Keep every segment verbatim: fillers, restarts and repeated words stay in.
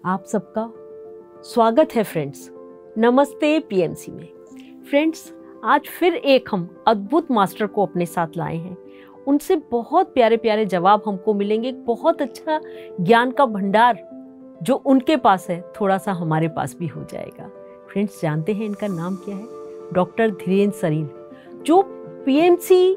आप सबका स्वागत है फ्रेंड्स। नमस्ते पीएमसी में। फ्रेंड्स, आज फिर एक हम अद्भुत मास्टर को अपने साथ लाए हैं। उनसे बहुत प्यारे प्यारे जवाब हमको मिलेंगे। बहुत अच्छा ज्ञान का भंडार जो उनके पास है, थोड़ा सा हमारे पास भी हो जाएगा। फ्रेंड्स, जानते हैं इनका नाम क्या है? डॉक्टर धीरेन्द्र सरीन, जो पीएमसी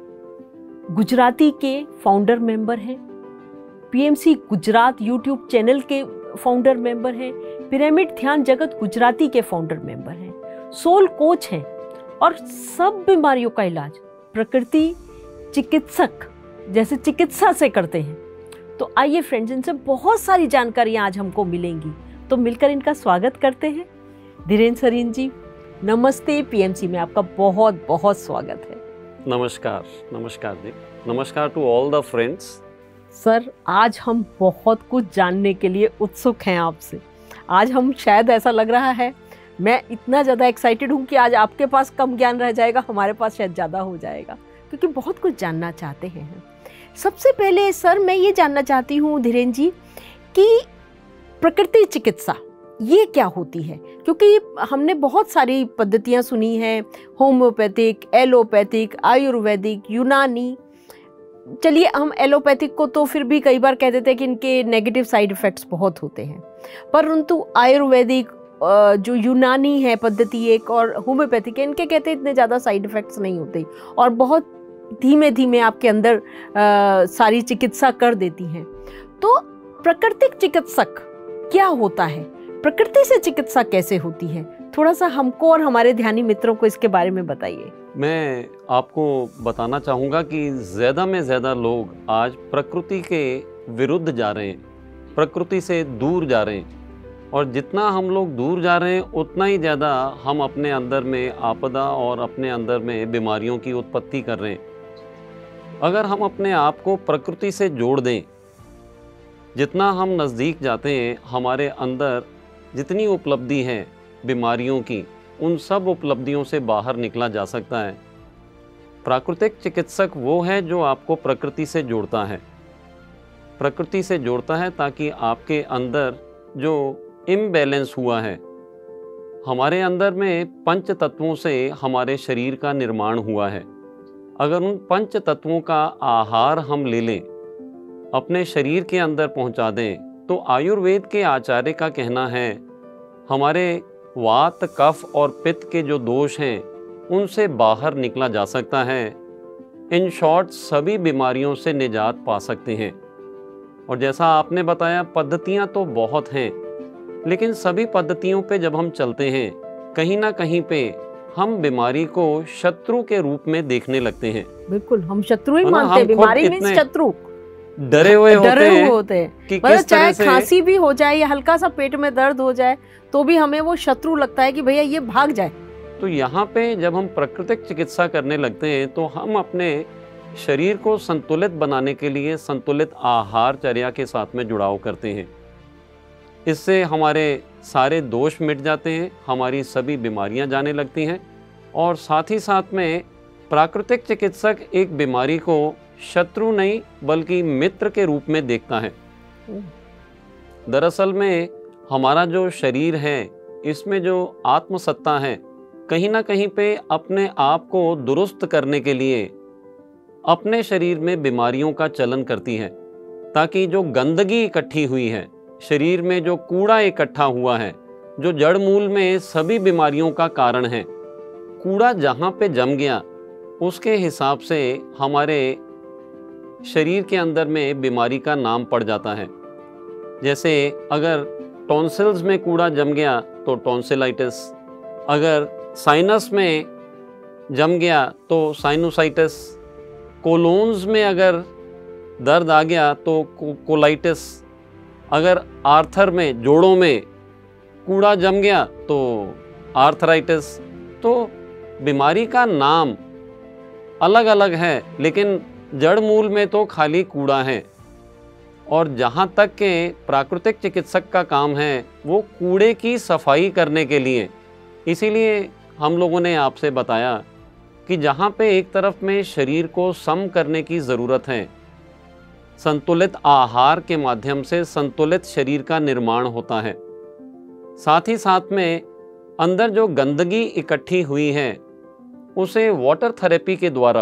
गुजराती के फाउंडर मेंबर हैं, पीएमसी गुजरात यूट्यूब चैनल के फाउंडर मेंबर हैं, पिरामिड ध्यान जगत गुजराती के फाउंडर मेंबर हैं, सोल कोच हैं और सब बीमारियों का इलाज प्रकृति चिकित्सक जैसे चिकित्सा से करते हैं। तो आइए फ्रेंड्स, इनसे बहुत सारी जानकारियां आज हमको मिलेंगी। तो मिलकर इनका स्वागत करते हैं। धीरेन्द्र सरीन जी, नमस्ते पीएमसी में आपका बहुत बहुत स्वागत है। नमस्कार नमस्कार जी, नमस्कार to all the friends. Sir, आज हम बहुत कुछ जानने के लिए उत्सुक हैं आपसे। आज हम शायद ऐसा लग रहा है, मैं इतना ज़्यादा एक्साइटेड हूँ कि आज आपके पास कम ज्ञान रह जाएगा, हमारे पास शायद ज़्यादा हो जाएगा, क्योंकि बहुत कुछ जानना चाहते हैं हम। सबसे पहले सर, मैं ये जानना चाहती हूँ धीरेन्द्र जी कि प्रकृति चिकित्सा ये क्या होती है? क्योंकि हमने बहुत सारी पद्धतियाँ सुनी हैं, होम्योपैथिक, एलोपैथिक, आयुर्वेदिक, यूनानी। चलिए, हम एलोपैथिक को तो फिर भी कई बार कह देते हैं कि इनके नेगेटिव साइड इफ़ेक्ट्स बहुत होते हैं, परंतु आयुर्वेदिक जो यूनानी है पद्धति एक और होम्योपैथिक है, इनके कहते हैं इतने ज़्यादा साइड इफ़ेक्ट्स नहीं होते और बहुत धीमे धीमे आपके अंदर आ, सारी चिकित्सा कर देती हैं। तो प्राकृतिक चिकित्सक क्या होता है? प्रकृति से चिकित्सा कैसे होती है? थोड़ा सा हमको और हमारे ध्यानी मित्रों को इसके बारे में बताइए। मैं आपको बताना चाहूँगा कि ज़्यादा में ज़्यादा लोग आज प्रकृति के विरुद्ध जा रहे हैं, प्रकृति से दूर जा रहे हैं, और जितना हम लोग दूर जा रहे हैं उतना ही ज़्यादा हम अपने अंदर में आपदा और अपने अंदर में बीमारियों की उत्पत्ति कर रहे हैं। अगर हम अपने आप को प्रकृति से जोड़ दें, जितना हम नज़दीक जाते हैं, हमारे अंदर जितनी उपलब्धि है बीमारियों की, उन सब उपलब्धियों से बाहर निकला जा सकता है। प्राकृतिक चिकित्सक वो है जो आपको प्रकृति से जोड़ता है, प्रकृति से जोड़ता है ताकि आपके अंदर जो इम्बैलेंस हुआ है, हमारे अंदर में पंच तत्वों से हमारे शरीर का निर्माण हुआ है। अगर उन पंच तत्वों का आहार हम ले लें, अपने शरीर के अंदर पहुंचा दें, तो आयुर्वेद के आचार्य का कहना है हमारे वात, कफ और पित्त के जो दोष हैं उनसे बाहर निकला जा सकता है। इन शॉर्ट, सभी बीमारियों से निजात पा सकते हैं। और जैसा आपने बताया, पद्धतियां तो बहुत हैं, लेकिन सभी पद्धतियों पे जब हम चलते हैं, कहीं ना कहीं पे हम बीमारी को शत्रु के रूप में देखने लगते हैं। बिल्कुल, हम शत्रु ही मानते हैं। बीमारी मींस शत्रु, डरे हुए होते डरे हैं, हुए होते हैं कि मतलब किस तरह चाहे से खांसी भी हो जाए या हल्का सा पेट में दर्द हो जाए तो भी हमें वो शत्रु लगता है कि भैया ये भाग जाए। तो यहाँ पे जब हम प्राकृतिक चिकित्सा करने लगते हैं तो हम अपने शरीर को संतुलित बनाने के लिए संतुलित आहारचर्या के साथ में जुड़ाव करते हैं। इससे हमारे सारे दोष मिट जाते हैं, हमारी सभी बीमारियां जाने लगती हैं, और साथ ही साथ में प्राकृतिक चिकित्सक एक बीमारी को शत्रु नहीं बल्कि मित्र के रूप में देखता है। दरअसल में हमारा जो शरीर है, इसमें जो आत्मसत्ता है, कहीं ना कहीं पे अपने आप को दुरुस्त करने के लिए अपने शरीर में बीमारियों का चलन करती है, ताकि जो गंदगी इकट्ठी हुई है शरीर में, जो कूड़ा इकट्ठा हुआ है, जो जड़ मूल में सभी बीमारियों का कारण है, कूड़ा जहाँ पे जम गया उसके हिसाब से हमारे शरीर के अंदर में बीमारी का नाम पड़ जाता है। जैसे अगर टॉन्सिल्स में कूड़ा जम गया तो टॉन्सिलाइटिस, अगर साइनस में जम गया तो साइनोसाइटिस, कोलोन्स में अगर दर्द आ गया तो को, कोलाइटिस, अगर आर्थर में, जोड़ों में कूड़ा जम गया तो आर्थराइटिस। तो बीमारी का नाम अलग अलग है, लेकिन जड़ मूल में तो खाली कूड़ा है। और जहाँ तक के प्राकृतिक चिकित्सक का काम है वो कूड़े की सफाई करने के लिए, इसीलिए हम लोगों ने आपसे बताया कि जहाँ पे एक तरफ में शरीर को सम करने की ज़रूरत है, संतुलित आहार के माध्यम से संतुलित शरीर का निर्माण होता है। साथ ही साथ में अंदर जो गंदगी इकट्ठी हुई है उसे वाटर थेरेपी के द्वारा,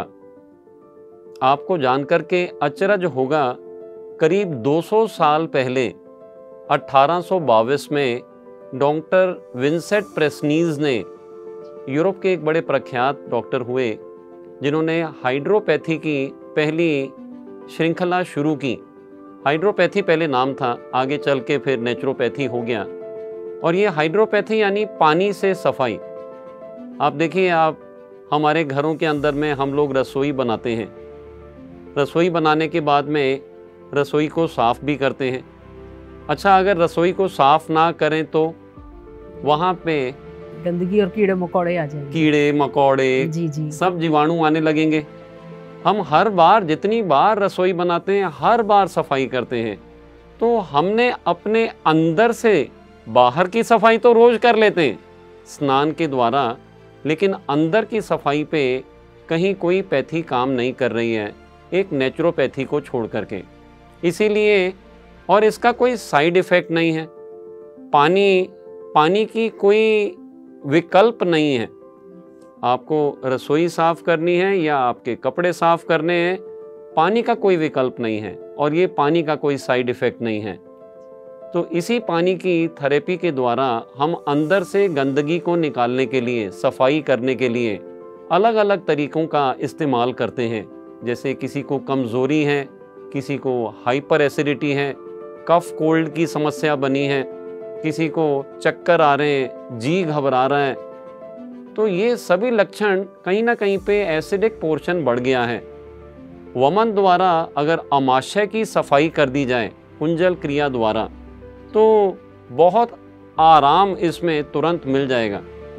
आपको जानकर के अचरज होगा, करीब दो सौ साल पहले अठारह सौ बाईस में डॉक्टर विंसेंट प्रेस्नीज ने, यूरोप के एक बड़े प्रख्यात डॉक्टर हुए जिन्होंने हाइड्रोपैथी की पहली श्रृंखला शुरू की। हाइड्रोपैथी पहले नाम था, आगे चल के फिर नेचुरोपैथी हो गया। और ये हाइड्रोपैथी यानी पानी से सफाई। आप देखिए, आप हमारे घरों के अंदर में हम लोग रसोई बनाते हैं, रसोई बनाने के बाद में रसोई को साफ़ भी करते हैं। अच्छा, अगर रसोई को साफ़ ना करें तो वहाँ पे गंदगी और कीड़े मकोड़े आ जाएंगे, कीड़े मकोड़े जी जी सब जीवाणु आने लगेंगे। हम हर बार जितनी बार रसोई बनाते हैं हर बार सफाई करते हैं, तो हमने अपने अंदर से बाहर की सफाई तो रोज कर लेते हैं स्नान के द्वारा, लेकिन अंदर की सफाई पे कहीं कोई पैथी काम नहीं कर रही है, एक नेचुरोपैथी को छोड़ करके। इसीलिए, और इसका कोई साइड इफ़ेक्ट नहीं है, पानी पानी की कोई विकल्प नहीं है। आपको रसोई साफ़ करनी है या आपके कपड़े साफ़ करने हैं, पानी का कोई विकल्प नहीं है और ये पानी का कोई साइड इफ़ेक्ट नहीं है। तो इसी पानी की थेरेपी के द्वारा हम अंदर से गंदगी को निकालने के लिए, सफाई करने के लिए अलग अलग तरीक़ों का इस्तेमाल करते हैं। जैसे किसी को कमज़ोरी है, किसी को हाइपर एसिडिटी है, कफ कोल्ड की समस्या बनी है, किसी को चक्कर आ रहे हैं, जी घबरा रहा है, तो ये सभी लक्षण कहीं ना कहीं पे एसिडिक पोर्शन बढ़ गया है। वमन द्वारा अगर अमाशय की सफाई कर दी जाए कुंजल क्रिया द्वारा, तो बहुत आराम इसमें तुरंत मिल जाएगा।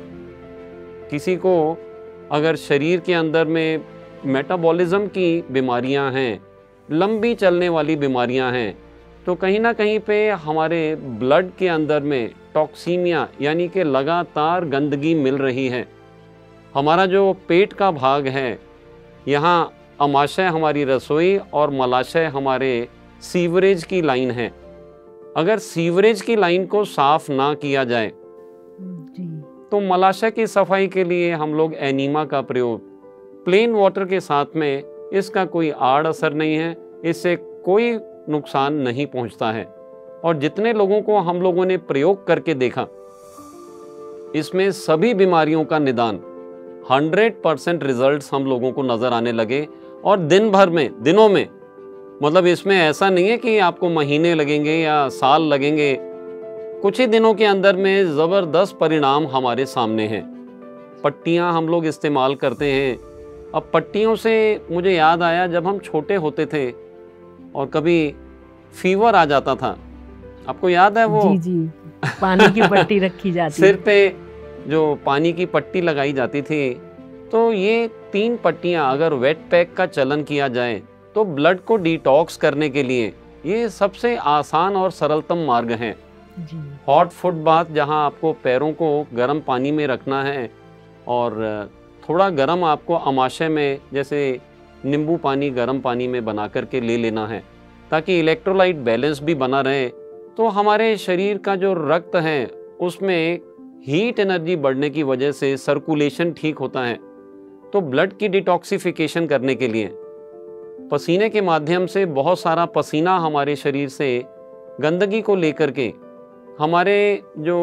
किसी को अगर शरीर के अंदर में मेटाबॉलिज्म की बीमारियां हैं, लंबी चलने वाली बीमारियां हैं, तो कहीं ना कहीं पे हमारे ब्लड के अंदर में टॉक्सीमिया यानी कि लगातार गंदगी मिल रही है। हमारा जो पेट का भाग है, यहाँ अमाशय हमारी रसोई और मलाशय हमारे सीवरेज की लाइन है। अगर सीवरेज की लाइन को साफ ना किया जाए जी। तो मलाशय की सफाई के लिए हम लोग एनीमा का प्रयोग, प्लेन वाटर के साथ में, इसका कोई आड़ असर नहीं है, इससे कोई नुकसान नहीं पहुंचता है। और जितने लोगों को हम लोगों ने प्रयोग करके देखा, इसमें सभी बीमारियों का निदान हंड्रेड परसेंट रिजल्ट्स हम लोगों को नज़र आने लगे। और दिन भर में, दिनों में, मतलब इसमें ऐसा नहीं है कि आपको महीने लगेंगे या साल लगेंगे, कुछ ही दिनों के अंदर में ज़बरदस्त परिणाम हमारे सामने हैं। पट्टियाँ हम लोग इस्तेमाल करते हैं। अब पट्टियों से मुझे याद आया, जब हम छोटे होते थे और कभी फीवर आ जाता था, आपको याद है वो जी जी पानी की पट्टी रखी जाती सिर पे जो पानी की पट्टी लगाई जाती थी, तो ये तीन पट्टियाँ अगर वेट पैक का चलन किया जाए तो ब्लड को डिटॉक्स करने के लिए ये सबसे आसान और सरलतम मार्ग हैं। जी। हॉट फुट बाथ, जहाँ आपको पैरों को गर्म पानी में रखना है और थोड़ा गर्म आपको अमाशय में, जैसे नींबू पानी गर्म पानी में बना करके ले लेना है, ताकि इलेक्ट्रोलाइट बैलेंस भी बना रहे। तो हमारे शरीर का जो रक्त है उसमें हीट एनर्जी बढ़ने की वजह से सर्कुलेशन ठीक होता है। तो ब्लड की डिटॉक्सिफिकेशन करने के लिए पसीने के माध्यम से, बहुत सारा पसीना हमारे शरीर से गंदगी को लेकर के, हमारे जो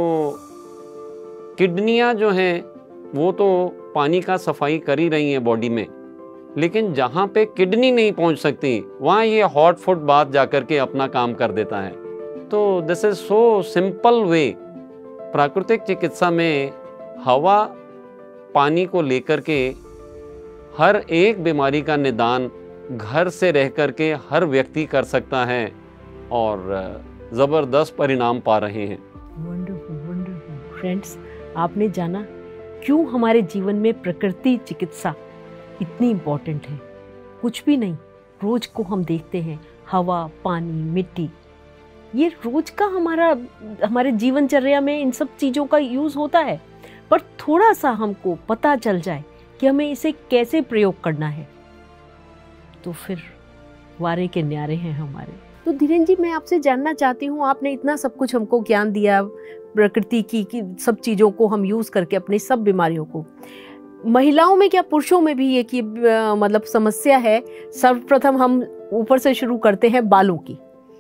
किडनियां जो हैं वो तो पानी का सफाई कर ही रही हैं बॉडी में, लेकिन जहाँ पे किडनी नहीं पहुँच सकती वहाँ ये हॉट फुट बाथ जाकर के अपना काम कर देता है। तो this is so simple way. प्राकृतिक चिकित्सा में हवा पानी को लेकर के हर एक बीमारी का निदान घर से रह कर के हर व्यक्ति कर सकता है और ज़बरदस्त परिणाम पा रहे हैं। वंडरफुल वंडरफुल फ्रेंड्स, आपने जाना क्यों हमारे जीवन में प्रकृति चिकित्सा इतनी इम्पोर्टेंट है। कुछ भी नहीं, रोज को हम देखते हैं, हवा, पानी, मिट्टी, ये रोज का हमारा हमारे जीवनचर्या में इन सब चीज़ों का यूज़ होता है, पर थोड़ा सा हमको पता चल जाए कि हमें इसे कैसे प्रयोग करना है, तो फिर वारे के न्यारे हैं हमारे। तो धीरेन जी, मैं आपसे जानना चाहती हूँ, आपने इतना सब कुछ हमको ज्ञान दिया प्रकृति की कि सब चीज़ों को हम यूज़ करके अपनी सब बीमारियों को, महिलाओं में क्या पुरुषों में भी ये कि मतलब समस्या है? सर्वप्रथम हम ऊपर से शुरू करते हैं बालों की।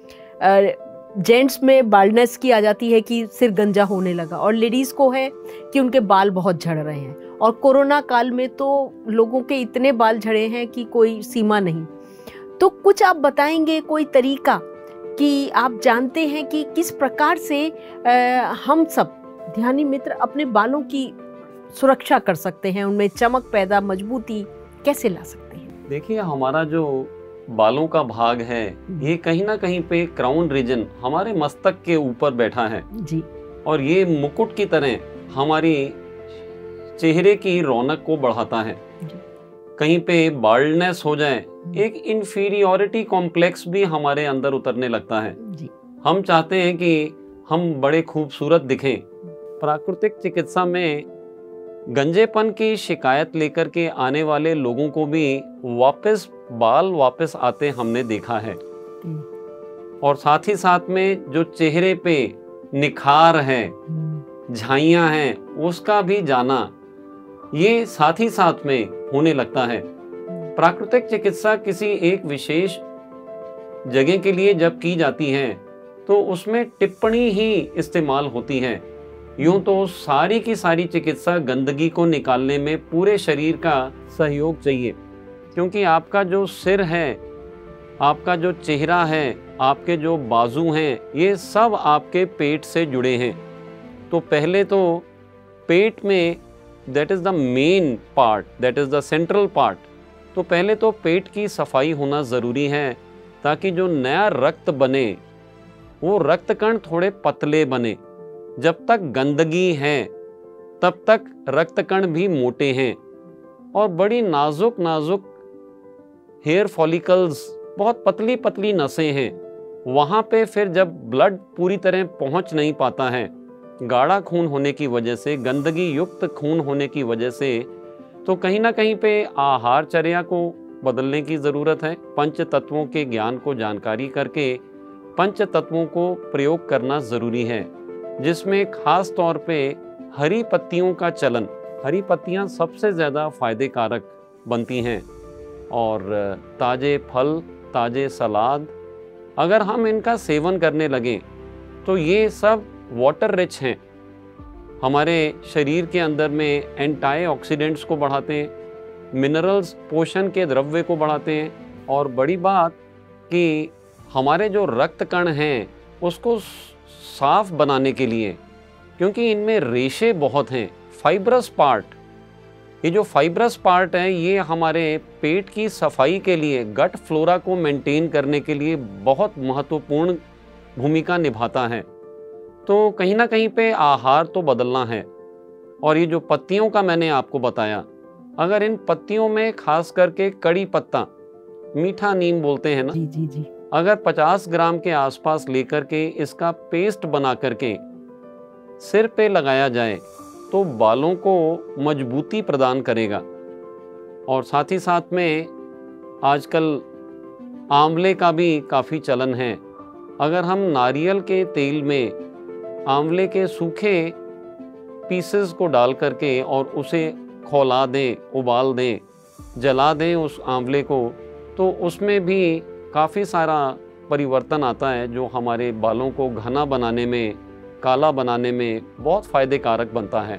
जेंट्स में बाल्डनेस की आ जाती है कि सिर गंजा होने लगा, और लेडीज़ को है कि उनके बाल बहुत झड़ रहे हैं, और कोरोना काल में तो लोगों के इतने बाल झड़े हैं कि कोई सीमा नहीं। तो कुछ आप बताएंगे कोई तरीका कि आप जानते हैं कि किस प्रकार से आ, हम सब ध्यानी मित्र अपने बालों की सुरक्षा कर सकते हैं, उनमें चमक पैदा, मजबूती कैसे ला सकते हैं? देखिए, हमारा जो बालों का भाग है ये कहीं ना कहीं पे क्राउन रीजन हमारे मस्तक के ऊपर बैठा है जी, और ये मुकुट की तरह हमारी चेहरे की रौनक को बढ़ाता है। कहीं पे बाल्डनेस हो जाए, एक इंफीरियोरिटी कॉम्प्लेक्स भी हमारे अंदर उतरने लगता है जी। हम चाहते हैं कि हम बड़े खूबसूरत दिखें। प्राकृतिक चिकित्सा में गंजेपन की शिकायत लेकर के आने वाले लोगों को भी वापस बाल वापस आते हमने देखा है, और साथ ही साथ में जो चेहरे पे निखार है, झाइयाँ हैं, उसका भी जाना ये साथ ही साथ में होने लगता है। प्राकृतिक चिकित्सा किसी एक विशेष जगह के लिए जब की जाती है तो उसमें टिप्पणी ही इस्तेमाल होती है। यूं तो सारी की सारी चिकित्सा गंदगी को निकालने में पूरे शरीर का सहयोग चाहिए, क्योंकि आपका जो सिर है, आपका जो चेहरा है, आपके जो बाजू हैं, ये सब आपके पेट से जुड़े हैं। तो पहले तो पेट में, that is the main part, that is the central part, तो पहले तो पेट की सफाई होना ज़रूरी है, ताकि जो नया रक्त बने वो रक्त कण थोड़े पतले बने। जब तक गंदगी है तब तक रक्त कण भी मोटे हैं, और बड़ी नाजुक नाजुक हेयर फॉलिकल्स, बहुत पतली पतली नसें हैं, वहाँ पे फिर जब ब्लड पूरी तरह पहुँच नहीं पाता है, गाढ़ा खून होने की वजह से, गंदगी युक्त खून होने की वजह से, तो कहीं ना कहीं पे आहारचर्या को बदलने की ज़रूरत है। पंच तत्वों के ज्ञान को जानकारी करके पंच तत्वों को प्रयोग करना ज़रूरी है, जिसमें खास तौर पे हरी पत्तियों का चलन। हरी पत्तियां सबसे ज़्यादा फ़ायदे कारक बनती हैं, और ताज़े फल, ताज़े सलाद, अगर हम इनका सेवन करने लगें तो ये सब वाटर रिच हैं, हमारे शरीर के अंदर में एंटीऑक्सीडेंट्स को बढ़ाते हैं, मिनरल्स, पोषण के द्रव्य को बढ़ाते हैं, और बड़ी बात कि हमारे जो रक्त कण हैं उसको साफ बनाने के लिए, क्योंकि इनमें रेशे बहुत हैं, फाइब्रस पार्ट, ये जो फाइब्रस पार्ट है ये हमारे पेट की सफाई के लिए, गट फ्लोरा को मेंटेन करने के लिए बहुत महत्वपूर्ण भूमिका निभाता है। तो कहीं ना कहीं पे आहार तो बदलना है। और ये जो पत्तियों का मैंने आपको बताया, अगर इन पत्तियों में खास करके कड़ी पत्ता, मीठा नीम बोलते हैं ना, जी जी जी, अगर पचास ग्राम के आसपास लेकर के इसका पेस्ट बना करके सिर पे लगाया जाए तो बालों को मजबूती प्रदान करेगा। और साथ ही साथ में आजकल आंवले का भी काफ़ी चलन है। अगर हम नारियल के तेल में आंवले के सूखे पीसेस को डाल करके और उसे खौला दें, उबाल दें, जला दें उस आंवले को, तो उसमें भी काफ़ी सारा परिवर्तन आता है, जो हमारे बालों को घना बनाने में, काला बनाने में बहुत फ़ायदे कारक बनता है।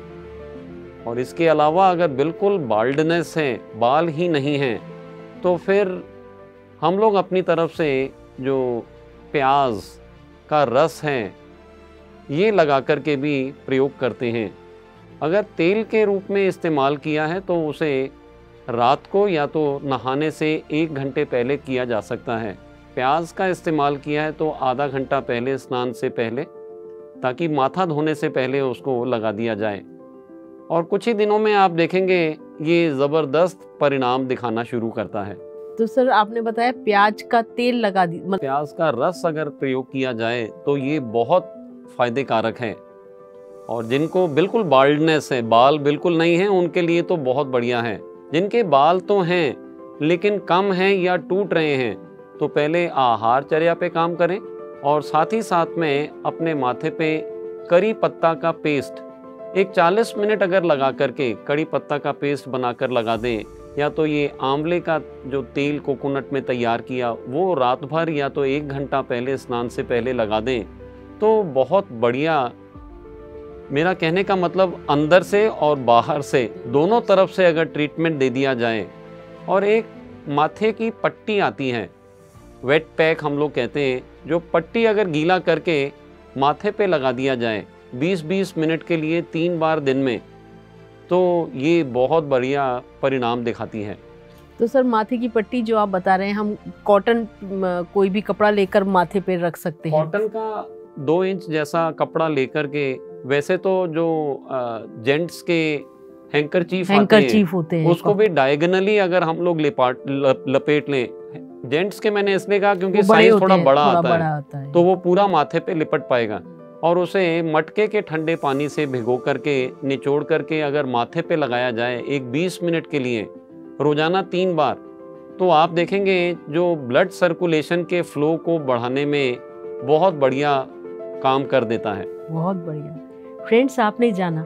और इसके अलावा अगर बिल्कुल बाल्डनेस है, बाल ही नहीं हैं, तो फिर हम लोग अपनी तरफ से जो प्याज का रस है ये लगा कर के भी प्रयोग करते हैं। अगर तेल के रूप में इस्तेमाल किया है तो उसे रात को या तो नहाने से एक घंटे पहले किया जा सकता है। प्याज का इस्तेमाल किया है तो आधा घंटा पहले, स्नान से पहले, ताकि माथा धोने से पहले उसको लगा दिया जाए। और कुछ ही दिनों में आप देखेंगे ये ज़बरदस्त परिणाम दिखाना शुरू करता है। तो सर आपने बताया प्याज का तेल लगा दी, मतलब प्याज का रस अगर प्रयोग किया जाए तो ये बहुत फ़ायदे कारक है। और जिनको बिल्कुल बाल्डनेस है, बाल बिल्कुल नहीं है, उनके लिए तो बहुत बढ़िया है। जिनके बाल तो हैं लेकिन कम हैं या टूट रहे हैं तो पहले आहारचर्या पे काम करें और साथ ही साथ में अपने माथे पे करी पत्ता का पेस्ट एक चालीस मिनट अगर लगा करके कड़ी पत्ता का पेस्ट बनाकर लगा दें, या तो ये आंवले का जो तेल कोकोनट में तैयार किया वो रात भर या तो एक घंटा पहले स्नान से पहले लगा दें, तो बहुत बढ़िया। मेरा कहने का मतलब अंदर से और बाहर से दोनों तरफ से अगर ट्रीटमेंट दे दिया जाए। और एक माथे की पट्टी आती है, वेट पैक हम लोग कहते हैं, जो पट्टी अगर गीला करके माथे पे लगा दिया जाए बीस बीस मिनट के लिए तीन बार दिन में, तो ये बहुत बढ़िया परिणाम दिखाती है। तो सर माथे की पट्टी जो आप बता रहे हैं, हम कॉटन कोई भी कपड़ा लेकर माथे पे रख सकते हैं? कॉटन का दो इंच जैसा कपड़ा लेकर के, वैसे तो जो जेंट्स के हैंकरचीफ हैंकरचीफ होते हैं उसको भी डायगोनली अगर हम लोग लेपाट लपेट लें। जेंट्स के मैंने इसलिए कहा क्योंकि साइज थोड़ा बड़ा आता, बड़ा है, आता है, तो वो पूरा माथे पे लिपट पाएगा। और उसे मटके के ठंडे पानी से भिगो करके निचोड़ करके अगर माथे पे लगाया जाए एक बीस मिनट के लिए रोजाना तीन बार, तो आप देखेंगे जो ब्लड सर्कुलेशन के फ्लो को बढ़ाने में बहुत बढ़िया काम कर देता है। बहुत बढ़िया। फ्रेंड्स, आपने जाना,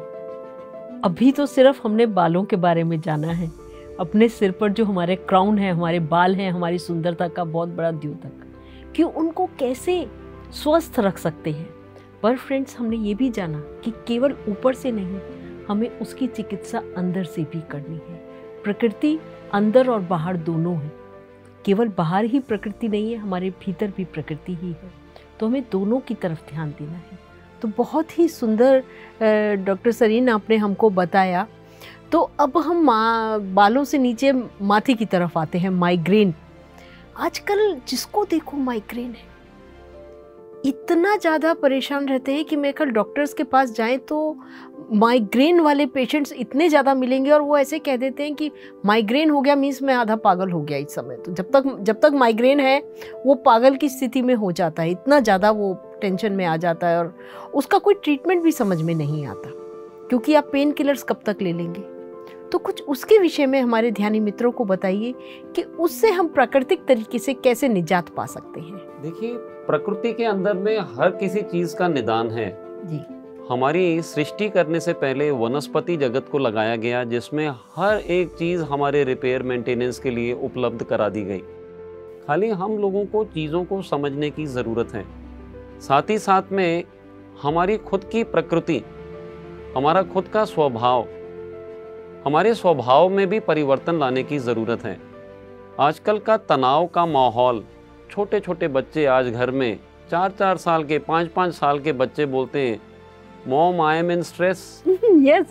अभी तो सिर्फ हमने बालों के बारे में जाना है, अपने सिर पर जो हमारे क्राउन है, हमारे बाल हैं, हमारी सुंदरता का बहुत बड़ा द्योतक, कि उनको कैसे स्वस्थ रख सकते हैं। पर फ्रेंड्स, हमने ये भी जाना कि केवल ऊपर से नहीं, हमें उसकी चिकित्सा अंदर से भी करनी है। प्रकृति अंदर और बाहर दोनों है, केवल बाहर ही प्रकृति नहीं है, हमारे भीतर भी प्रकृति ही है, तो हमें दोनों की तरफ ध्यान देना है। तो बहुत ही सुंदर डॉक्टर सरीन आपने हमको बताया। तो अब हम बालों से नीचे माथे की तरफ आते हैं। माइग्रेन, आजकल जिसको देखो माइग्रेन है, इतना ज़्यादा परेशान रहते हैं कि मेरे ख्याल डॉक्टर्स के पास जाएं तो माइग्रेन वाले पेशेंट्स इतने ज़्यादा मिलेंगे और वो ऐसे कह देते हैं कि माइग्रेन हो गया मीन्स मैं आधा पागल हो गया इस समय। तो जब तक जब तक माइग्रेन है वो पागल की स्थिति में हो जाता है, इतना ज़्यादा वो टेंशन में आ जाता है और उसका कोई ट्रीटमेंट भी समझ में नहीं आता, क्योंकि आप पेन किलर्स कब तक ले लेंगे। तो कुछ उसके विषय में हमारे ध्यानी मित्रों को बताइए कि उससे हम प्राकृतिक तरीके से कैसे निजात पा सकते हैं। देखिए, प्रकृति के अंदर में हर किसी चीज का निदान है जी। हमारी सृष्टि करने से पहले वनस्पति जगत को लगाया गया, जिसमें हर एक चीज हमारे रिपेयर मेंटेनेंस के लिए उपलब्ध करा दी गई। खाली हम लोगों को चीजों को समझने की जरूरत है। साथ ही साथ में हमारी खुद की प्रकृति, हमारा खुद का स्वभाव, हमारे स्वभाव में भी परिवर्तन लाने की ज़रूरत है। आजकल का तनाव का माहौल, छोटे छोटे बच्चे आज घर में चार चार साल के, पाँच पाँच साल के बच्चे बोलते हैं, mom I am in stress. Yes,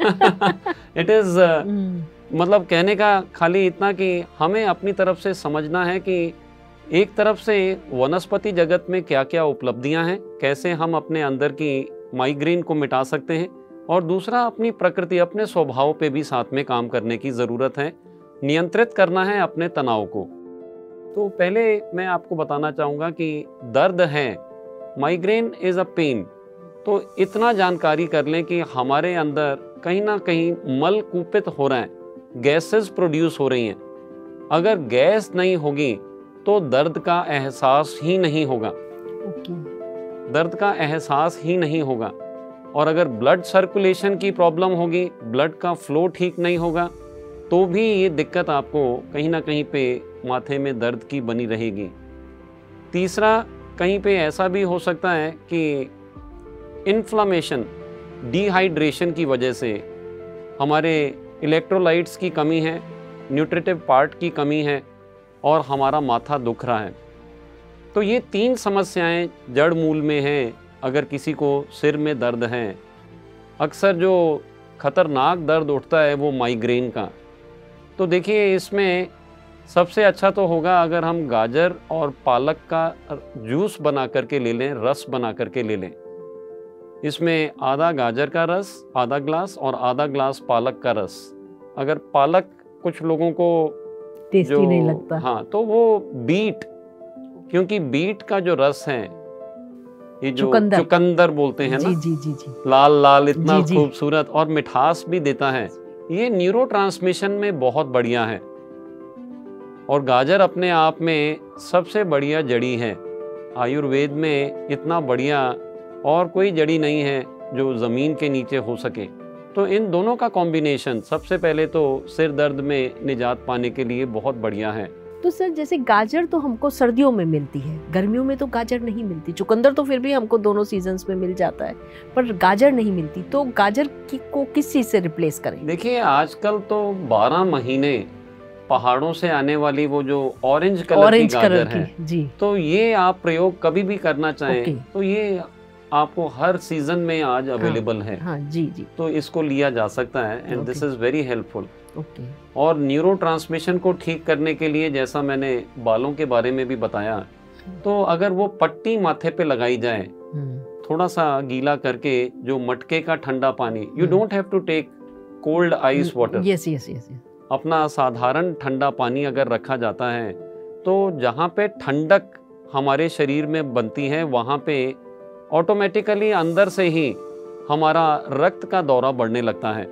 it is, मतलब कहने का खाली इतना कि हमें अपनी तरफ से समझना है कि एक तरफ से वनस्पति जगत में क्या क्या उपलब्धियां हैं, कैसे हम अपने अंदर की माइग्रेन को मिटा सकते हैं, और दूसरा अपनी प्रकृति, अपने स्वभाव पे भी साथ में काम करने की ज़रूरत है, नियंत्रित करना है अपने तनाव को। तो पहले मैं आपको बताना चाहूँगा कि दर्द है, माइग्रेन इज़ अ पेन, तो इतना जानकारी कर लें कि हमारे अंदर कहीं ना कहीं मल कूपित हो रहा है, गैसेस प्रोड्यूस हो रही हैं। अगर गैस नहीं होगी तो दर्द का एहसास ही नहीं होगा, दर्द का एहसास ही नहीं होगा। और अगर ब्लड सर्कुलेशन की प्रॉब्लम होगी, ब्लड का फ्लो ठीक नहीं होगा, तो भी ये दिक्कत आपको कहीं ना कहीं पे माथे में दर्द की बनी रहेगी। तीसरा, कहीं पे ऐसा भी हो सकता है कि इन्फ्लामेशन, डिहाइड्रेशन की वजह से हमारे इलेक्ट्रोलाइट्स की कमी है, न्यूट्रिटिव पार्ट की कमी है और हमारा माथा दुख रहा है। तो ये तीन समस्याएं जड़ मूल में हैं। अगर किसी को सिर में दर्द है, अक्सर जो खतरनाक दर्द उठता है वो माइग्रेन का, तो देखिए इसमें सबसे अच्छा तो होगा अगर हम गाजर और पालक का जूस बना करके ले लें, रस बना करके ले लें। इसमें आधा गाजर का रस, आधा ग्लास, और आधा ग्लास पालक का रस। अगर पालक कुछ लोगों को टेस्टी नहीं लगता, हाँ, तो वो बीट, क्योंकि बीट का जो रस है, ये जो चुकंदर, चुकंदर बोलते हैं ना, जी जी जी जी, लाल लाल, इतना खूबसूरत और मिठास भी देता है, ये न्यूरोट्रांसमिशन में बहुत बढ़िया है। और गाजर अपने आप में सबसे बढ़िया जड़ी है। आयुर्वेद में इतना बढ़िया और कोई जड़ी नहीं है जो ज़मीन के नीचे हो सके। तो इन दोनों का कॉम्बिनेशन सबसे पहले तो सिर दर्द में निजात पाने के लिए बहुत बढ़िया है। तो सर जैसे गाजर तो हमको सर्दियों में मिलती है, गर्मियों में तो गाजर नहीं मिलती। चुकंदर तो फिर भी हमको दोनों सीजन्स में मिल जाता है, पर गाजर नहीं मिलती। तो गाजर की को किस चीज़ से रिप्लेस करें? देखिए आजकल तो बारह महीने पहाड़ों से आने वाली वो जो ऑरेंज कलर ऑरेंज की कलर गाजर है, जी, तो ये आप प्रयोग कभी भी करना चाहें ओके। तो ये आपको हर सीजन में आज अवेलेबल है। हाँ जी जी, तो इसको लिया जा सकता है and this is very helpful. Okay. और न्यूरो ट्रांसमिशन को ठीक करने के लिए जैसा मैंने बालों के बारे में भी बताया, तो अगर वो पट्टी माथे पे लगाई जाए थोड़ा सा गीला करके, जो मटके का ठंडा पानी, you don't have to take cold ice water, yes yes yes, अपना साधारण ठंडा पानी अगर रखा जाता है तो जहाँ पे ठंडक हमारे शरीर में बनती है वहाँ पे ऑटोमेटिकली अंदर से ही हमारा रक्त का दौरा बढ़ने लगता है।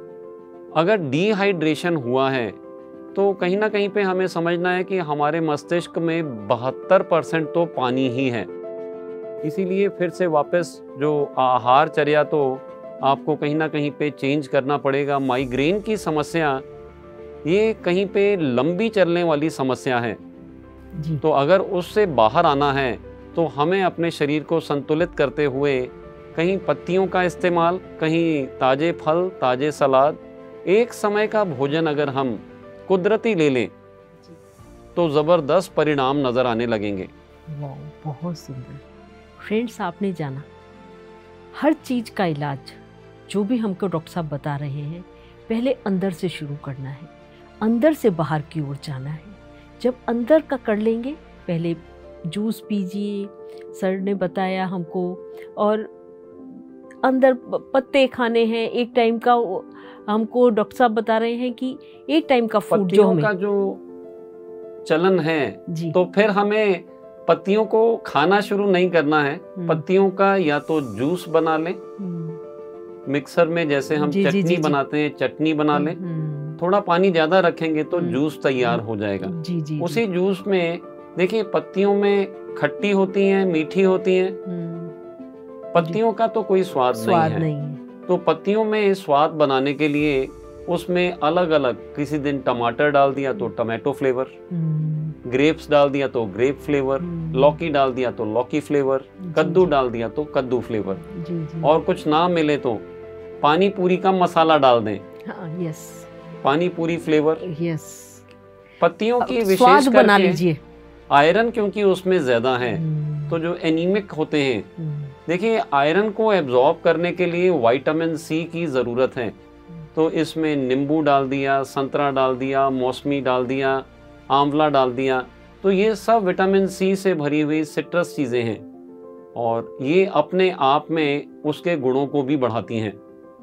अगर डिहाइड्रेशन हुआ है तो कहीं ना कहीं पे हमें समझना है कि हमारे मस्तिष्क में बहत्तर परसेंट तो पानी ही है। इसीलिए फिर से वापस जो आहार चर्या तो आपको कहीं ना कहीं पे चेंज करना पड़ेगा। माइग्रेन की समस्या ये कहीं पे लंबी चलने वाली समस्या है जी। तो अगर उससे बाहर आना है तो हमें अपने शरीर को संतुलित करते हुए कहीं पत्तियों का इस्तेमाल, कहीं ताजे फल, ताजे सलाद, एक समय का भोजन अगर हम कुदरती ले लें तो ज़बरदस्त परिणाम नज़र आने लगेंगे। वाह, बहुत सुंदर। फ्रेंड्स, आपने जाना हर चीज़ का इलाज जो भी हमको डॉक्टर साहब बता रहे हैं, पहले अंदर से शुरू करना है, अंदर से बाहर की ओर जाना है। जब अंदर का कर लेंगे, पहले जूस पीजिए, सर ने बताया हमको, और अंदर पत्ते खाने हैं एक टाइम का। हमको डॉक्टर साहब बता रहे हैं कि एक टाइम का फूड जो हमें का जो चलन है जी, तो फिर हमें पत्तियों को खाना शुरू नहीं करना है। पत्तियों का या तो जूस बना लें, मिक्सर में जैसे हम जी, चटनी जी, जी, बनाते हैं, चटनी बना लें, थोड़ा पानी ज्यादा रखेंगे तो जूस तैयार हो जाएगा। जी, जी, उसी जूस में देखिए पत्तियों में खट्टी होती हैं, मीठी होती हैं, पत्तियों का तो कोई स्वाद, स्वाद नहीं, नहीं है।, है। तो पत्तियों में स्वाद बनाने के लिए उसमें अलग अलग, किसी दिन टमाटर डाल दिया तो टमाटो फ्लेवर, ग्रेप्स डाल दिया तो ग्रेप फ्लेवर, लौकी डाल दिया तो लौकी फ्लेवर, कद्दू डाल दिया तो कद्दू फ्लेवर, जी, जी। और कुछ ना मिले तो पानी पूरी का मसाला डाल दें, हाँ, यस, पानी पूरी फ्लेवर। यस, पत्तियों की स्वाद विशेष बना करके लीजिए। आयरन क्योंकि उसमें ज्यादा है, तो जो एनीमिक होते हैं, देखिए आयरन को एब्जॉर्ब करने के लिए विटामिन सी की ज़रूरत है। तो इसमें नींबू डाल दिया, संतरा डाल दिया, मौसमी डाल दिया, आंवला डाल दिया, तो ये सब विटामिन सी से भरी हुई सिट्रस चीज़ें हैं और ये अपने आप में उसके गुणों को भी बढ़ाती हैं।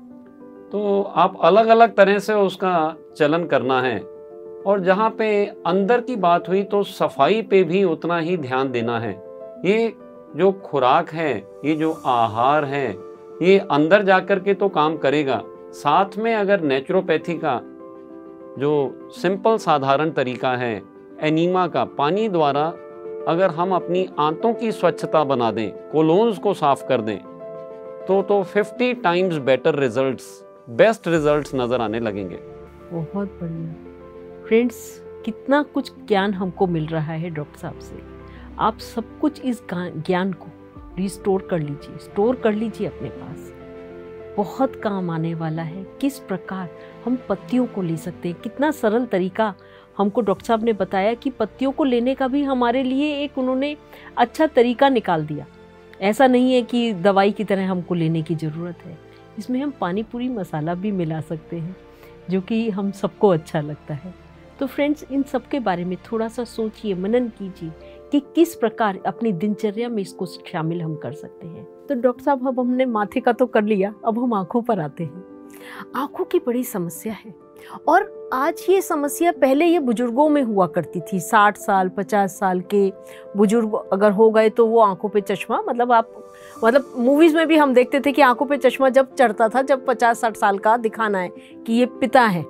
तो आप अलग अलग तरह से उसका चलन करना है। और जहाँ पे अंदर की बात हुई तो सफाई पे भी उतना ही ध्यान देना है। ये जो खुराक है, ये जो आहार है, ये अंदर जाकर के तो काम करेगा, साथ में अगर नेचुरोपैथी का जो सिंपल साधारण तरीका है एनीमा का, पानी द्वारा अगर हम अपनी आंतों की स्वच्छता बना दें, कोलोन्स को साफ कर दें, तो तो fifty times better results, best results नजर आने लगेंगे। बहुत बढ़िया। फ्रेंड्स, कितना कुछ ज्ञान हमको मिल रहा है डॉक्टर साहब से। आप सब कुछ इस ज्ञान को रिस्टोर कर लीजिए, स्टोर कर लीजिए अपने पास। बहुत काम आने वाला है। किस प्रकार हम पत्तियों को ले सकते हैं, कितना सरल तरीका हमको डॉक्टर साहब ने बताया कि पत्तियों को लेने का भी हमारे लिए एक उन्होंने अच्छा तरीका निकाल दिया। ऐसा नहीं है कि दवाई की तरह हमको लेने की ज़रूरत है। इसमें हम पानी पूरी मसाला भी मिला सकते हैं, जो कि हम सबको अच्छा लगता है। तो फ्रेंड्स, इन सब के बारे में थोड़ा सा सोचिए, मनन कीजिए कि किस प्रकार अपनी दिनचर्या में इसको शामिल हम कर सकते हैं। तो डॉक्टर साहब, अब हमने माथे का तो कर लिया, अब हम आँखों पर आते हैं। आँखों की बड़ी समस्या है और आज ये समस्या, पहले ये बुजुर्गों में हुआ करती थी। साठ साल पचास साल के बुजुर्ग अगर हो गए तो वो आंखों पे चश्मा, मतलब आप मतलब मूवीज़ में भी हम देखते थे कि आंखों पे चश्मा जब चढ़ता था, जब पचास साठ साल का दिखाना है कि ये पिता है,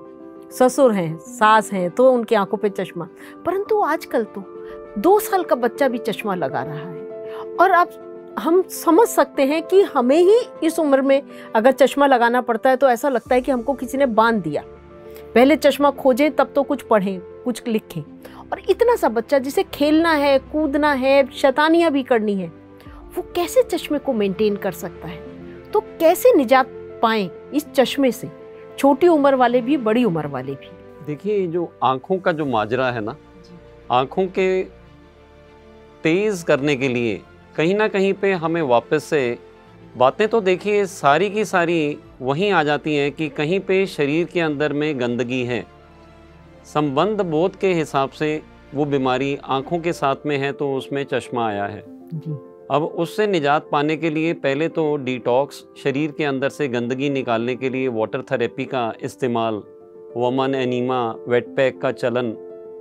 ससुर हैं, सास हैं, तो उनकी आंखों पे चश्मा। परंतु आजकल तो दो साल का बच्चा भी चश्मा लगा रहा है। और आप हम समझ सकते हैं कि हमें ही इस उम्र में अगर चश्मा लगाना पड़ता है तो ऐसा लगता है कि हमको किसी ने बांध दिया। पहले चश्मा खोजें तब तो कुछ पढ़ें, कुछ लिखें। और इतना सा बच्चा जिसे खेलना है, कूदना है, शैतानियाँ भी करनी है, वो कैसे चश्मे को मेंटेन कर सकता है? तो कैसे निजात पाएं इस चश्मे से, छोटी उम्र वाले भी, बड़ी उम्र वाले भी? देखिए, जो आँखों का जो माजरा है ना, आँखों के तेज़ करने के लिए कहीं ना कहीं पे हमें वापस से बातें तो देखिए सारी की सारी वहीं आ जाती हैं कि कहीं पे शरीर के अंदर में गंदगी है। संबंध बोध के हिसाब से वो बीमारी आँखों के साथ में है तो उसमें चश्मा आया है जी। अब उससे निजात पाने के लिए पहले तो डिटॉक्स, शरीर के अंदर से गंदगी निकालने के लिए वाटर थेरेपी का इस्तेमाल, वमन एनीमा, वेट पैक का चलन,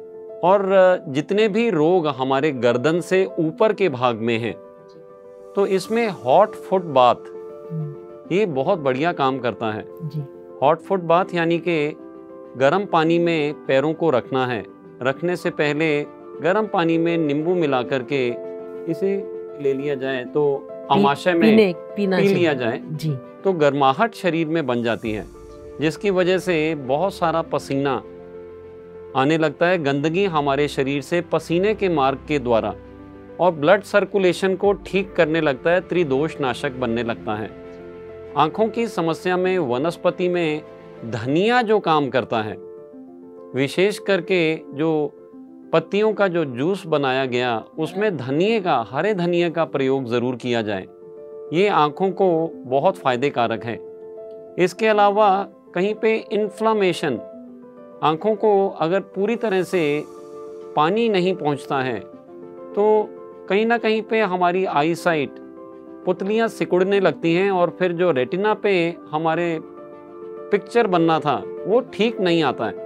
और जितने भी रोग हमारे गर्दन से ऊपर के भाग में हैं तो इसमें हॉट फुट बाथ ये बहुत बढ़िया काम करता है जी। हॉट फुट बाथ यानी कि गर्म पानी में पैरों को रखना है। रखने से पहले गर्म पानी में नींबू मिला करके इसे ले लिया जाए तो आमाशय में पीने, पीना पी लिया जाए जी। तो गर्माहट शरीर में बन जाती है, जिसकी वजह से बहुत सारा पसीना आने लगता है। गंदगी हमारे शरीर से पसीने के मार्ग के द्वारा और ब्लड सर्कुलेशन को ठीक करने लगता है, त्रिदोष नाशक बनने लगता है। आँखों की समस्या में वनस्पति में धनिया जो काम करता है, विशेष करके जो पत्तियों का जो जूस बनाया गया उसमें धनिए का, हरे धनिए का प्रयोग ज़रूर किया जाए। ये आँखों को बहुत फ़ायदे कारक है। इसके अलावा कहीं पे इन्फ्लामेशन, आँखों को अगर पूरी तरह से पानी नहीं पहुँचता है तो कहीं ना कहीं पे हमारी आई साइट, पुतलियाँ सिकुड़ने लगती हैं और फिर जो रेटिना पे हमारे पिक्चर बनना था वो ठीक नहीं आता है।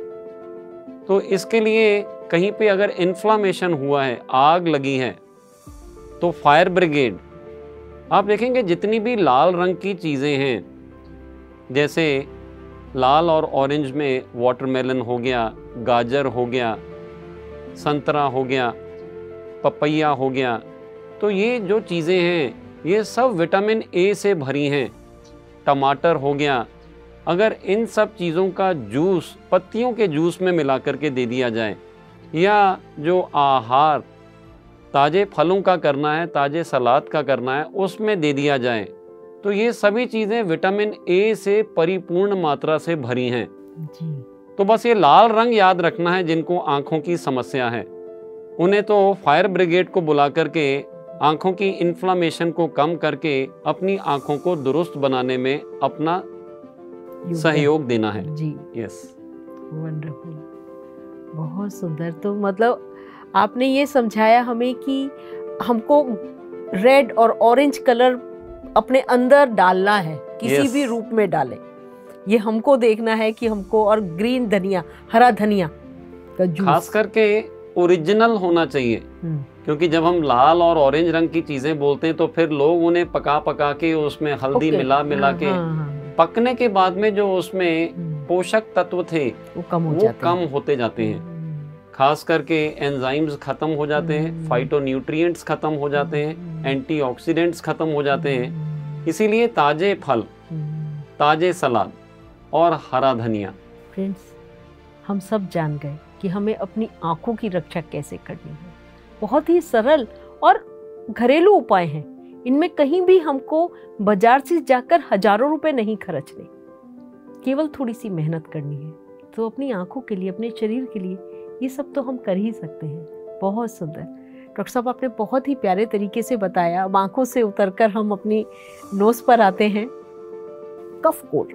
तो इसके लिए कहीं पे अगर इन्फ्लामेशन हुआ है, आग लगी है, तो फायर ब्रिगेड, आप देखेंगे जितनी भी लाल रंग की चीज़ें हैं, जैसे लाल और ऑरेंज में वाटरमेलन हो गया, गाजर हो गया, संतरा हो गया, पपैया हो गया, तो ये जो चीज़ें हैं ये सब विटामिन ए से भरी हैं। टमाटर हो गया, अगर इन सब चीज़ों का जूस पत्तियों के जूस में मिला करके दे दिया जाए, या जो आहार ताज़े फलों का करना है, ताज़े सलाद का करना है, उसमें दे दिया जाए, तो ये सभी चीज़ें विटामिन ए से परिपूर्ण मात्रा से भरी हैं जी। तो बस ये लाल रंग याद रखना है। जिनको आँखों की समस्या है उन्हें तो फायर ब्रिगेड को बुला करके आँखों की इन्फ्लामेशन को कम करके अपनी आँखों को दुरुस्त बनाने में अपना सहयोग देना है जी। यस, वंडरफुल, बहुत सुंदर। तो मतलब आपने ये समझाया हमें कि हमको रेड और ऑरेंज कलर अपने अंदर डालना है, किसी yes. भी रूप में डालें, ये हमको देखना है कि हमको। और ग्रीन धनिया, हरा धनिया का जूस खास करके ओरिजिनल होना चाहिए, क्योंकि जब हम लाल और ऑरेंज रंग की चीजें बोलते हैं तो फिर लोग उन्हें पका पका के उसमें हल्दी okay. मिला मिला हाँ, के हाँ, हाँ। पकने के बाद में जो उसमें पोषक तत्व थे वो कम हो वो जाते कम हैं। होते जाते हैं। खास करके एंजाइम्स खत्म हो जाते हैं, फाइटोन्यूट्रिएंट्स खत्म हो जाते हैं, एंटीऑक्सीडेंट्स खत्म हो जाते हैं। इसीलिए ताजे फल, ताजे सलाद और हरा धनिया। फ्रेंड्स, हम सब जान गए कि हमें अपनी आंखों की रक्षा कैसे करनी है। बहुत ही सरल और घरेलू उपाय हैं। इनमें कहीं भी हमको बाजार से जाकर हजारों रुपए नहीं खर्चने, केवल थोड़ी सी मेहनत करनी है। तो अपनी आंखों के लिए, अपने शरीर के लिए ये सब तो हम कर ही सकते हैं। बहुत सुंदर डॉक्टर साहब, आपने बहुत ही प्यारे तरीके से बताया। अब आंखों से उतरकर हम अपनी नोज पर आते हैं। कफ कोल्ड,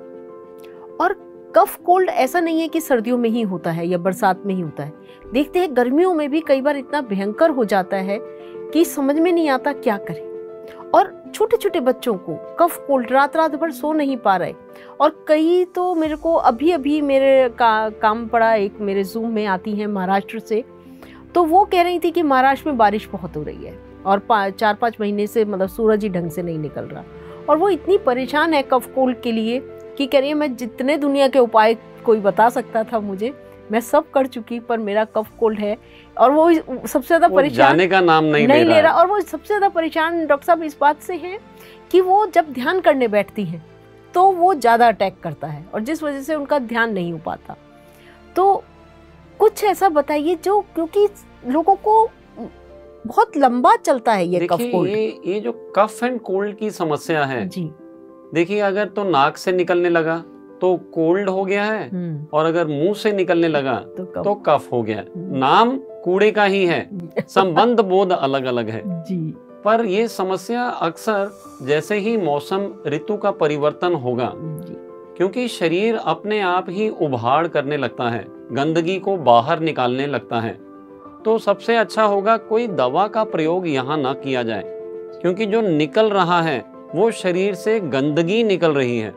और कफ कोल्ड ऐसा नहीं है कि सर्दियों में ही होता है या बरसात में ही होता है। देखते हैं गर्मियों में भी कई बार इतना भयंकर हो जाता है कि समझ में नहीं आता क्या करें। और छोटे छोटे बच्चों को कफ कोल्ड, रात रात भर सो नहीं पा रहे। और कई तो मेरे को अभी अभी मेरे का, काम पड़ा, एक मेरे जूम में आती हैं महाराष्ट्र से, तो वो कह रही थी कि महाराष्ट्र में बारिश बहुत हो रही है और चार पाँच महीने से मतलब सूरज ही ढंग से नहीं निकल रहा। और वो इतनी परेशान है कफ कोल्ड के लिए कि कह रही है मैं जितने दुनिया के उपाय कोई बता सकता था मुझे, मैं सब कर चुकी, पर मेरा कफ कोल्ड है। और वो सबसे ज्यादा परेशान जाने का नाम नहीं, नहीं ले, ले रहा, रहा। और वो सबसे ज्यादा परेशान डॉक्टर साहब इस बात से हैं कि वो जब ध्यान करने बैठती हैं तो वो ज्यादा अटैक करता है, और जिस वजह से उनका ध्यान नहीं हो पाता। तो कुछ ऐसा बताइए जो, क्योंकि लोगों को बहुत लंबा चलता है ये कफ कोल्ड। ये ये जो कफ एंड कोल्ड की समस्या है जी, देखिए, अगर तो नाक से निकलने लगा तो कोल्ड हो गया है, और अगर मुंह से निकलने लगा तो कफ, तो कफ हो गया। नाम कूड़े का ही है, संबंध बोध अलग अलग है जी। पर ये समस्या अक्सर जैसे ही मौसम ऋतु का परिवर्तन होगा, क्योंकि शरीर अपने आप ही उभाड़ करने लगता है, गंदगी को बाहर निकालने लगता है, तो सबसे अच्छा होगा कोई दवा का प्रयोग यहाँ ना किया जाए, क्योंकि जो निकल रहा है वो शरीर से गंदगी निकल रही है,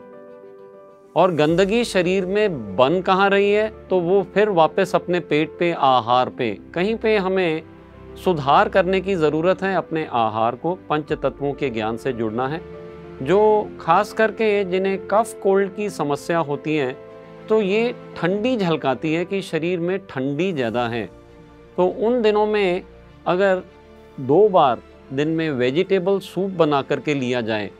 और गंदगी शरीर में बन कहाँ रही है, तो वो फिर वापस अपने पेट पे, आहार पे, कहीं पे हमें सुधार करने की ज़रूरत है। अपने आहार को पंच तत्वों के ज्ञान से जुड़ना है। जो खास करके जिन्हें कफ कोल्ड की समस्या होती है, तो ये ठंडी झलकाती है कि शरीर में ठंडी ज़्यादा है, तो उन दिनों में अगर दो बार दिन में वेजिटेबल सूप बना करके लिया जाए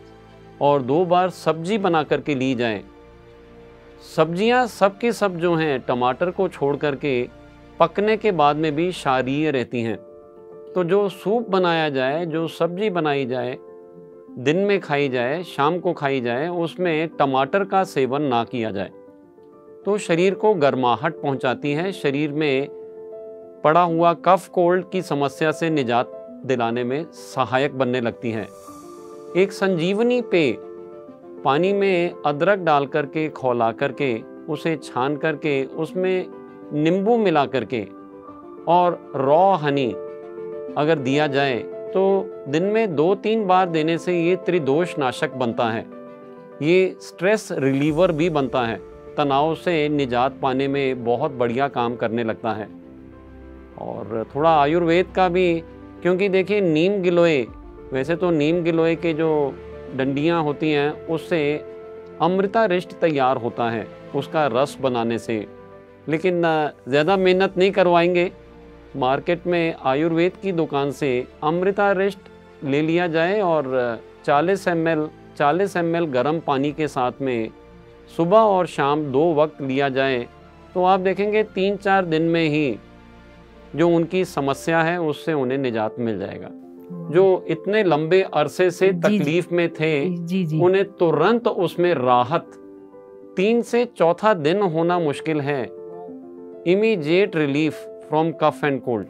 और दो बार सब्जी बना करके ली जाए, सब्जियां सब की सब जो हैं टमाटर को छोड़ करके पकने के बाद में भी क्षारीय रहती हैं, तो जो सूप बनाया जाए, जो सब्जी बनाई जाए, दिन में खाई जाए, शाम को खाई जाए, उसमें टमाटर का सेवन ना किया जाए, तो शरीर को गर्माहट पहुंचाती है, शरीर में पड़ा हुआ कफ कोल्ड की समस्या से निजात दिलाने में सहायक बनने लगती है। एक संजीवनी पेय, पानी में अदरक डाल करके, खौला करके, उसे छान करके, उसमें नींबू मिला करके और रॉ हनी अगर दिया जाए तो दिन में दो तीन बार देने से ये त्रिदोष नाशक बनता है। ये स्ट्रेस रिलीवर भी बनता है, तनाव से निजात पाने में बहुत बढ़िया काम करने लगता है। और थोड़ा आयुर्वेद का भी, क्योंकि देखिए नीम गिलोय, वैसे तो नीम गिलोय के जो डंडियाँ होती हैं उससे अमृतारिष्ट तैयार होता है उसका रस बनाने से, लेकिन ज़्यादा मेहनत नहीं करवाएंगे, मार्केट में आयुर्वेद की दुकान से अमृतारिष्ट ले लिया जाए और चालीस एम एल चालीस एम एल गर्म पानी के साथ में सुबह और शाम दो वक्त लिया जाए, तो आप देखेंगे तीन चार दिन में ही जो उनकी समस्या है उससे उन्हें निजात मिल जाएगा। जो इतने लंबे अरसे से तकलीफ में थे, जी, जी। उन्हें तुरंत उसमें राहत, तीन से चौथा दिन होना मुश्किल है। Immediate relief from cough and cold.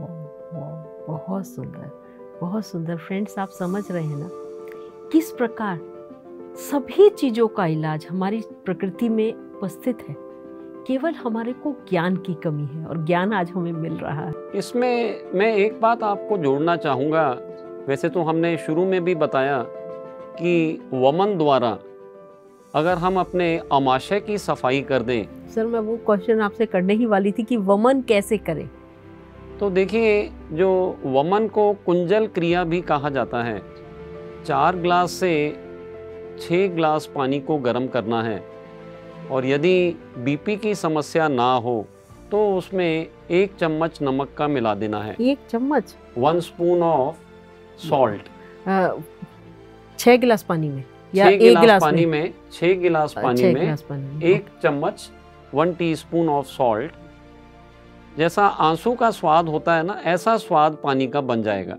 बहुत सुंदर, बहुत सुंदर। फ्रेंड्स, आप समझ रहे हैं ना किस प्रकार सभी चीजों का इलाज हमारी प्रकृति में उपस्थित है, केवल हमारे को ज्ञान की कमी है, और ज्ञान आज हमें मिल रहा है। इसमें मैं एक बात आपको जोड़ना चाहूँगा। वैसे तो हमने शुरू में भी बताया कि वमन द्वारा अगर हम अपने आमाशय की सफाई कर दें। सर, मैं वो क्वेश्चन आपसे करने ही वाली थी कि वमन कैसे करें। तो देखिए, जो वमन को कुंजल क्रिया भी कहा जाता है, चार ग्लास से छः ग्लास पानी को गर्म करना है, और यदि बीपी की समस्या ना हो तो उसमें एक चम्मच नमक का मिला देना है। एक चम्मच, वन स्पून ऑफ सॉल्ट छह गिलास पानी में या छह एक गिलास गिलास पानी में, में छह गिलास पानी छह में गिलास पानी में एक चम्मच वन टीस्पून ऑफ सॉल्ट। जैसा आंसू का स्वाद होता है ना, ऐसा स्वाद पानी का बन जाएगा।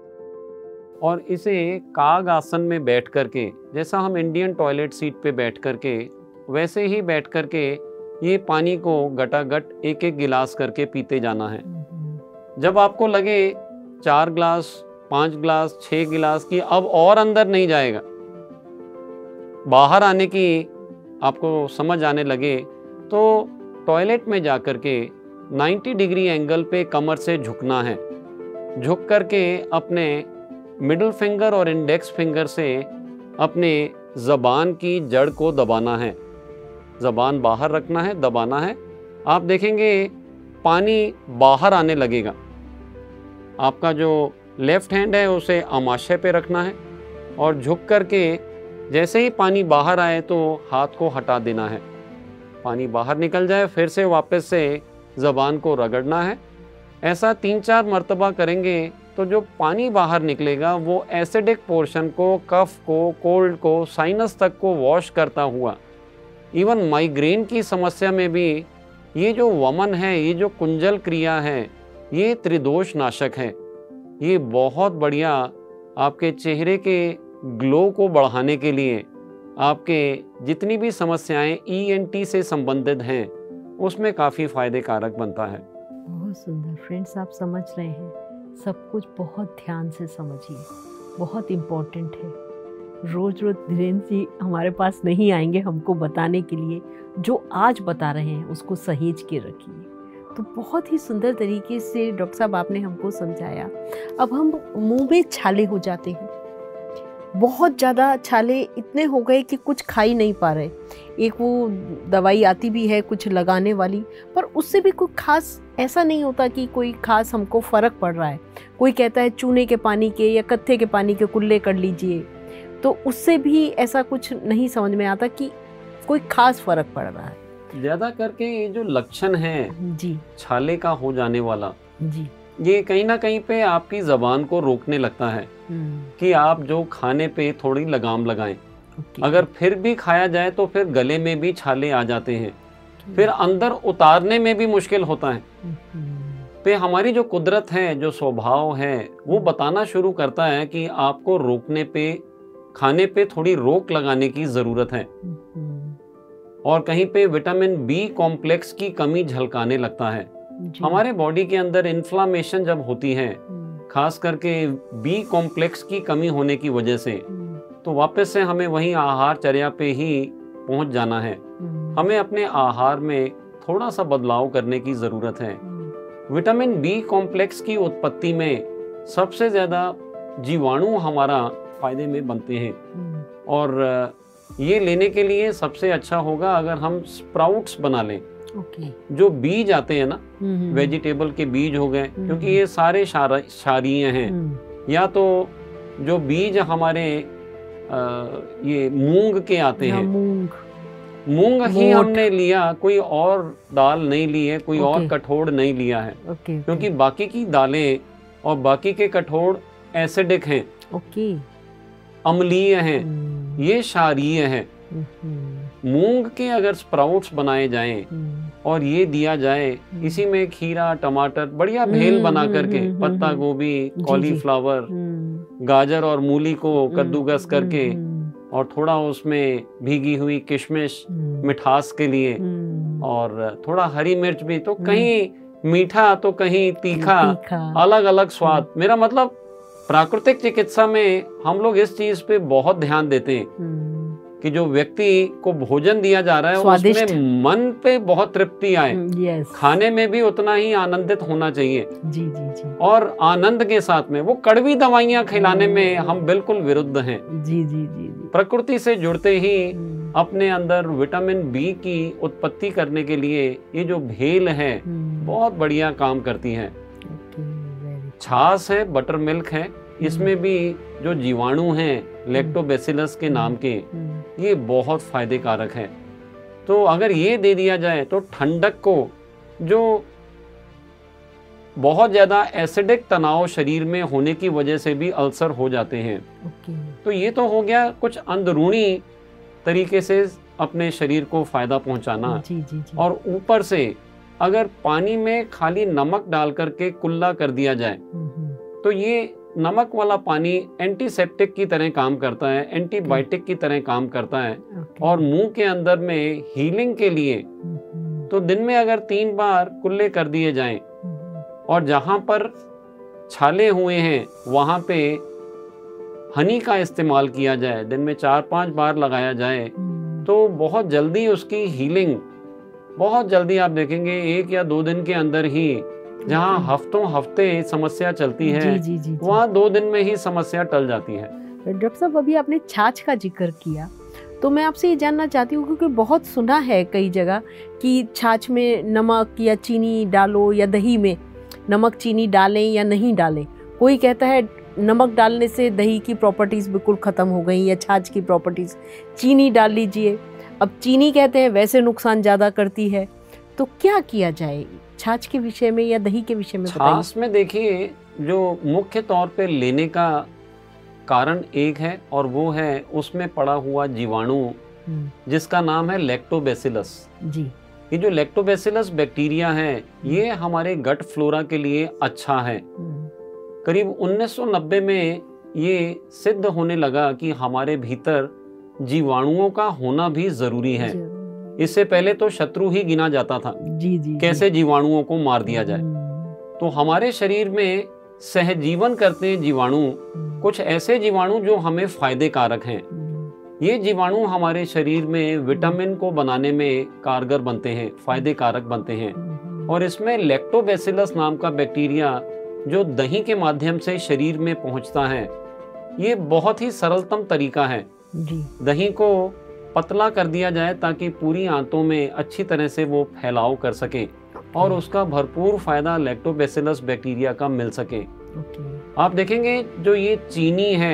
और इसे काग आसन में बैठ करके, जैसा हम इंडियन टॉयलेट सीट पे बैठ करके, वैसे ही बैठ करके ये पानी को गटागट एक एक गिलास करके पीते जाना है। जब आपको लगे चार गिलास, पाँच गिलास, छः गिलास की अब और अंदर नहीं जाएगा, बाहर आने की आपको समझ आने लगे, तो टॉयलेट में जा कर के नब्बे डिग्री एंगल पे कमर से झुकना है। झुक करके अपने मिडिल फिंगर और इंडेक्स फिंगर से अपने ज़बान की जड़ को दबाना है, ज़बान बाहर रखना है, दबाना है। आप देखेंगे पानी बाहर आने लगेगा। आपका जो लेफ्ट हैंड है उसे आमाशय पे रखना है और झुक करके जैसे ही पानी बाहर आए तो हाथ को हटा देना है। पानी बाहर निकल जाए, फिर से वापस से ज़बान को रगड़ना है। ऐसा तीन चार मर्तबा करेंगे तो जो पानी बाहर निकलेगा वो एसिडिक पोर्शन को, कफ को, कोल्ड को, साइनस तक को वॉश करता हुआ, इवन माइग्रेन की समस्या में भी ये जो वमन है, ये जो कुंजल क्रिया है, ये त्रिदोष नाशक है। ये बहुत बढ़िया आपके चेहरे के ग्लो को बढ़ाने के लिए, आपके जितनी भी समस्याएं ई एन टी से संबंधित हैं उसमें काफ़ी फ़ायदे कारक बनता है। बहुत सुंदर फ्रेंड्स, आप समझ रहे हैं, सब कुछ बहुत ध्यान से समझिए, बहुत इम्पोर्टेंट है। रोज़ रोज़ धीरेन्द्र जी हमारे पास नहीं आएंगे हमको बताने के लिए, जो आज बता रहे हैं उसको सहेज के रखिए। तो बहुत ही सुंदर तरीके से डॉक्टर साहब आपने हमको समझाया। अब हम मुंह में छाले हो जाते हैं, बहुत ज़्यादा छाले इतने हो गए कि कुछ खा ही नहीं पा रहे। एक वो दवाई आती भी है कुछ लगाने वाली, पर उससे भी कोई खास ऐसा नहीं होता कि कोई खास हमको फ़र्क पड़ रहा है। कोई कहता है चूने के पानी के या कत्थे के पानी के कुल्ले कर लीजिए, तो उससे भी ऐसा कुछ नहीं समझ में आता कि कोई खास फ़र्क पड़ रहा है। ज़्यादा करके ये जो लक्षण है जी छाले का हो जाने वाला, जी, ये कहीं ना कहीं पे आपकी ज़बान को रोकने लगता है कि आप जो खाने पे थोड़ी लगाम लगाएं। अगर फिर भी खाया जाए तो फिर गले में भी छाले आ जाते हैं, फिर अंदर उतारने में भी मुश्किल होता है। पे हमारी जो कुदरत है, जो स्वभाव है, वो बताना शुरू करता है कि आपको रोकने पे, खाने पे थोड़ी रोक लगाने की ज़रूरत है। और कहीं पे विटामिन बी कॉम्प्लेक्स की कमी झलकाने लगता है। हमारे बॉडी के अंदर इन्फ्लामेशन जब होती है, खास करके बी कॉम्प्लेक्स की कमी होने की वजह से, तो वापस से हमें वही आहारचर्या पे ही पहुंच जाना है। हमें अपने आहार में थोड़ा सा बदलाव करने की ज़रूरत है। विटामिन बी कॉम्प्लेक्स की उत्पत्ति में सबसे ज़्यादा जीवाणु हमारा फायदे में बनते हैं, और ये लेने के लिए सबसे अच्छा होगा अगर हम स्प्राउट्स बना लें। ओके। जो बीज आते हैं ना, वेजिटेबल के बीज हो गए, क्योंकि ये सारे क्षारीय हैं। या तो जो बीज हमारे आ, ये मूंग के आते हैं, मूंग मूंग ही हमने लिया, कोई और दाल नहीं ली है, कोई और कठोर नहीं लिया है, क्योंकि बाकी की दालें और बाकी के कठोर एसिडिक हैं, अम्लीय हैं, ये क्षारीय हैं। मूंग के अगर स्प्राउट्स बनाए जाएं और ये दिया जाए, इसी में खीरा, टमाटर, बढ़िया भेल बना करके, पत्ता गोभी, कॉलीफ्लावर, गाजर और मूली को कद्दूकस करके, और थोड़ा उसमें भीगी हुई किशमिश मिठास के लिए, और थोड़ा हरी मिर्च भी, तो कहीं मीठा तो कहीं तीखा, अलग अलग स्वाद। मेरा मतलब प्राकृतिक चिकित्सा में हम लोग इस चीज पे बहुत ध्यान देते हैं कि जो व्यक्ति को भोजन दिया जा रहा है उसमें मन पे बहुत तृप्ति आए। yes. खाने में भी उतना ही आनंदित होना चाहिए। जी जी जी। और आनंद के साथ में वो कड़वी दवाइयां खिलाने में हम बिल्कुल विरुद्ध हैं। जी जी जी जी। प्रकृति से जुड़ते ही अपने अंदर विटामिन बी की उत्पत्ति करने के लिए ये जो भेल है बहुत बढ़िया काम करती है। छाछ है, बटर मिल्क है, इसमें भी जो जीवाणु हैं लैक्टोबैसिलस के नाम के, ये बहुत फायदे कारक है। तो अगर ये दे दिया जाए तो ठंडक को, जो बहुत ज़्यादा एसिडिक तनाव शरीर में होने की वजह से भी अल्सर हो जाते हैं। तो ये तो हो गया कुछ अंदरूनी तरीके से अपने शरीर को फायदा पहुंचाना। जी, जी, जी। और ऊपर से अगर पानी में खाली नमक डाल करके कुल्ला कर दिया जाए तो ये नमक वाला पानी एंटीसेप्टिक की तरह काम करता है, एंटीबायोटिक की तरह काम करता है, और मुंह के अंदर में हीलिंग के लिए तो दिन में अगर तीन बार कुल्ले कर दिए जाएं, और जहां पर छाले हुए हैं वहां पे हनी का इस्तेमाल किया जाए, दिन में चार पांच बार लगाया जाए, तो बहुत जल्दी उसकी हीलिंग, बहुत जल्दी आप देखेंगे एक या दो दिन के अंदर ही, जहाँ हफ्तों हफ्ते समस्या चलती है, जी, जी, जी, वहाँ दो दिन में ही समस्या टल जाती है। डॉक्टर साहब, अभी आपने छाछ का जिक्र किया, तो मैं आपसे ये जानना चाहती हूँ, क्योंकि बहुत सुना है कई जगह कि छाछ में नमक या चीनी डालो, या दही में नमक चीनी डालें या नहीं डालें। कोई कहता है नमक डालने से दही की प्रॉपर्टीज़ बिल्कुल ख़त्म हो गई, या छाछ की प्रॉपर्टीज़, चीनी डाल लीजिए। अब चीनी कहते हैं वैसे नुकसान ज़्यादा करती है, तो क्या किया जाए छाछ के विषय में या दही के विषय में बताइए। छाछ में देखिए जो मुख्य तौर पे लेने का कारण एक है और वो है उसमें पड़ा हुआ जीवाणु जिसका नाम है लैक्टोबैसिलस। जी। ये जो लैक्टोबैसिलस बैक्टीरिया है ये हमारे गट फ्लोरा के लिए अच्छा है। करीब उन्नीस सौ नब्बे में ये सिद्ध होने लगा कि हमारे भीतर जीवाणुओं का होना भी जरूरी है। इससे पहले तो शत्रु ही गिना जाता था। जी जी कैसे जीवाणुओं को मार दिया जाए। तो हमारे शरीर में सहजीवन करते हैं जीवाणु, कुछ ऐसे जीवाणु जो हमें फायदे कारक हैं। ये जीवाणु हमारे शरीर में विटामिन को बनाने में कारगर बनते हैं, फायदे कारक बनते हैं। और इसमें लैक्टोबैसिलस नाम का बैक्टीरिया जो दही के माध्यम से शरीर में पहुंचता है, ये बहुत ही सरलतम तरीका है। जी। दही को पतला कर दिया जाए ताकि पूरी आंतों में अच्छी तरह से वो फैलाव कर सके और उसका भरपूर फायदा लैक्टोबैसिलस बैक्टीरिया का मिल सके। आप देखेंगे जो ये चीनी है,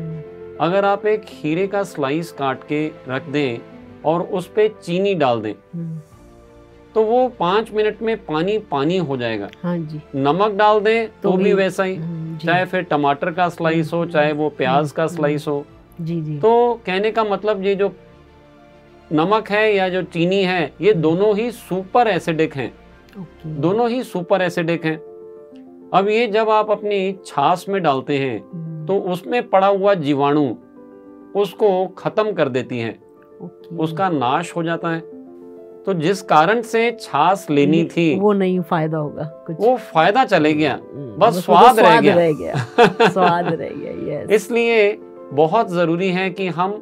अगर आप एक खीरे का स्लाइस काट के रख दें और उस पे चीनी डाल दें तो वो पाँच मिनट में पानी पानी हो जाएगा। हाँ जी। नमक डाल दें तो, तो भी वैसा ही, चाहे फिर टमाटर का स्लाइस हो चाहे वो प्याज का स्लाइस हो। जी जी। तो कहने का मतलब ये जो नमक है या जो चीनी है ये दोनों ही सुपर एसिडिक हैं। दोनों ही सुपर एसिडिक हैं। अब ये जब आप अपनी छाछ में डालते हैं तो उसमें पड़ा हुआ जीवाणु उसको खत्म कर देती हैं, उसका नाश हो जाता है। तो जिस कारण से छाछ लेनी थी वो नहीं फायदा होगा कुछ, वो फायदा चले गया, बस स्वाद रह गया, रह गया। स्वाद रह गया। यस। इसलिए बहुत जरूरी है कि हम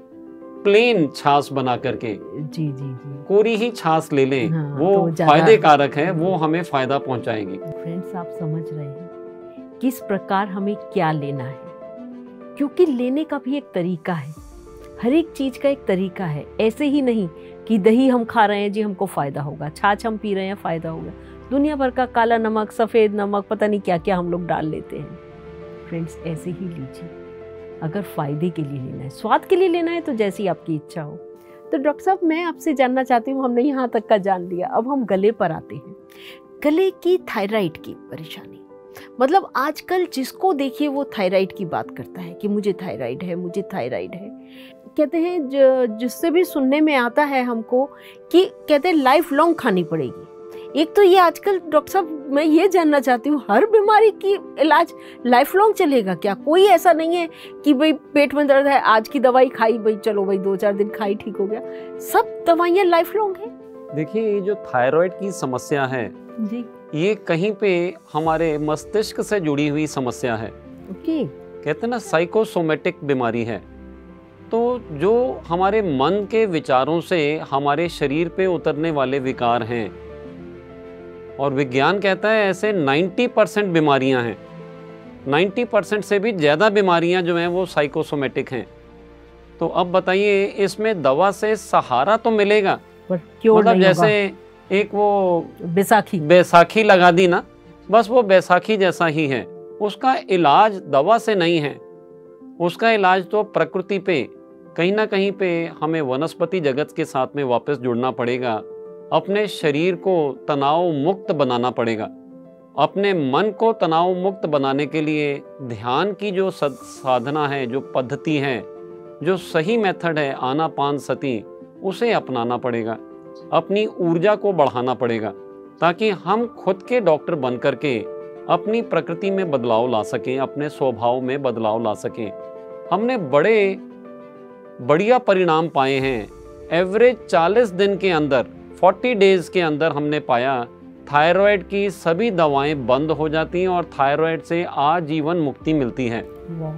प्लेन छाछ बना करके जी जी जी कोरी ही छाछ ले लें। हाँ, वो तो फायदे कारक है, वो हमें फायदा पहुंचाएंगी। फ्रेंड्स, आप समझ रहे हैं किस प्रकार हमें क्या लेना है, क्योंकि लेने का भी एक तरीका है। हर एक चीज का एक तरीका है। ऐसे ही नहीं कि दही हम खा रहे हैं जी हमको फायदा होगा, छाछ हम पी रहे हैं फायदा होगा। दुनिया भर का काला नमक, सफेद नमक, पता नहीं क्या क्या हम लोग डाल लेते हैं। फ्रेंड्स, ऐसे ही लीजिए। अगर फायदे के लिए लेना है, स्वाद के लिए लेना है तो जैसी आपकी इच्छा हो। तो डॉक्टर साहब, मैं आपसे जानना चाहती हूँ, हमने यहाँ तक का जान लिया, अब हम गले पर आते हैं। गले की थायराइड की परेशानी, मतलब आजकल जिसको देखिए वो थायराइड की बात करता है कि मुझे थायराइड है, मुझे थायराइड है। कहते हैं जिससे भी सुनने में आता है हमको कि कहते हैं लाइफ लॉन्ग खानी पड़ेगी। एक तो ये आजकल डॉक्टर साहब, मैं ये जानना चाहती हूँ, हर बीमारी की इलाज लाइफ लॉन्ग चलेगा क्या? कोई ऐसा नहीं है कि भाई पेट में दर्द है, आज की दवाई खाई, भाई चलो भाई दो चार दिन खाई ठीक हो गया। सब दवाइयाँ लाइफ लॉन्ग है? देखिए, ये जो थायराइड की समस्या है जी, ये कहीं पे हमारे मस्तिष्क से जुड़ी हुई समस्या है। ओके। कहते हैं ना, साइकोसोमेटिक बीमारी है। तो जो हमारे मन के विचारों से हमारे शरीर पे उतरने वाले विकार हैं, और विज्ञान कहता है ऐसे नब्बे परसेंट बीमारियां हैं, नब्बे परसेंट से भी ज़्यादा बीमारियां जो हैं वो साइकोसोमेटिक हैं। तो अब बताइए, इसमें दवा से सहारा तो मिलेगा, पर क्यों मतलब नहीं जैसे होगा? एक वो बैसाखी बैसाखी लगा दी ना, बस वो बैसाखी जैसा ही है। उसका इलाज दवा से नहीं है, उसका इलाज तो प्रकृति पे, कहीं ना कहीं पे हमें वनस्पति जगत के साथ में वापस जुड़ना पड़ेगा। अपने शरीर को तनाव मुक्त बनाना पड़ेगा। अपने मन को तनाव मुक्त बनाने के लिए ध्यान की जो साधना है, जो पद्धति है, जो सही मेथड है आनापान सती, उसे अपनाना पड़ेगा। अपनी ऊर्जा को बढ़ाना पड़ेगा ताकि हम खुद के डॉक्टर बन करके अपनी प्रकृति में बदलाव ला सकें, अपने स्वभाव में बदलाव ला सकें। हमने बड़े बढ़िया परिणाम पाए हैं। एवरेज चालीस दिन के अंदर, चालीस डेज के अंदर हमने पाया थायराइड की सभी दवाएं बंद हो जाती हैं और थायराइड से आजीवन मुक्ति मिलती है।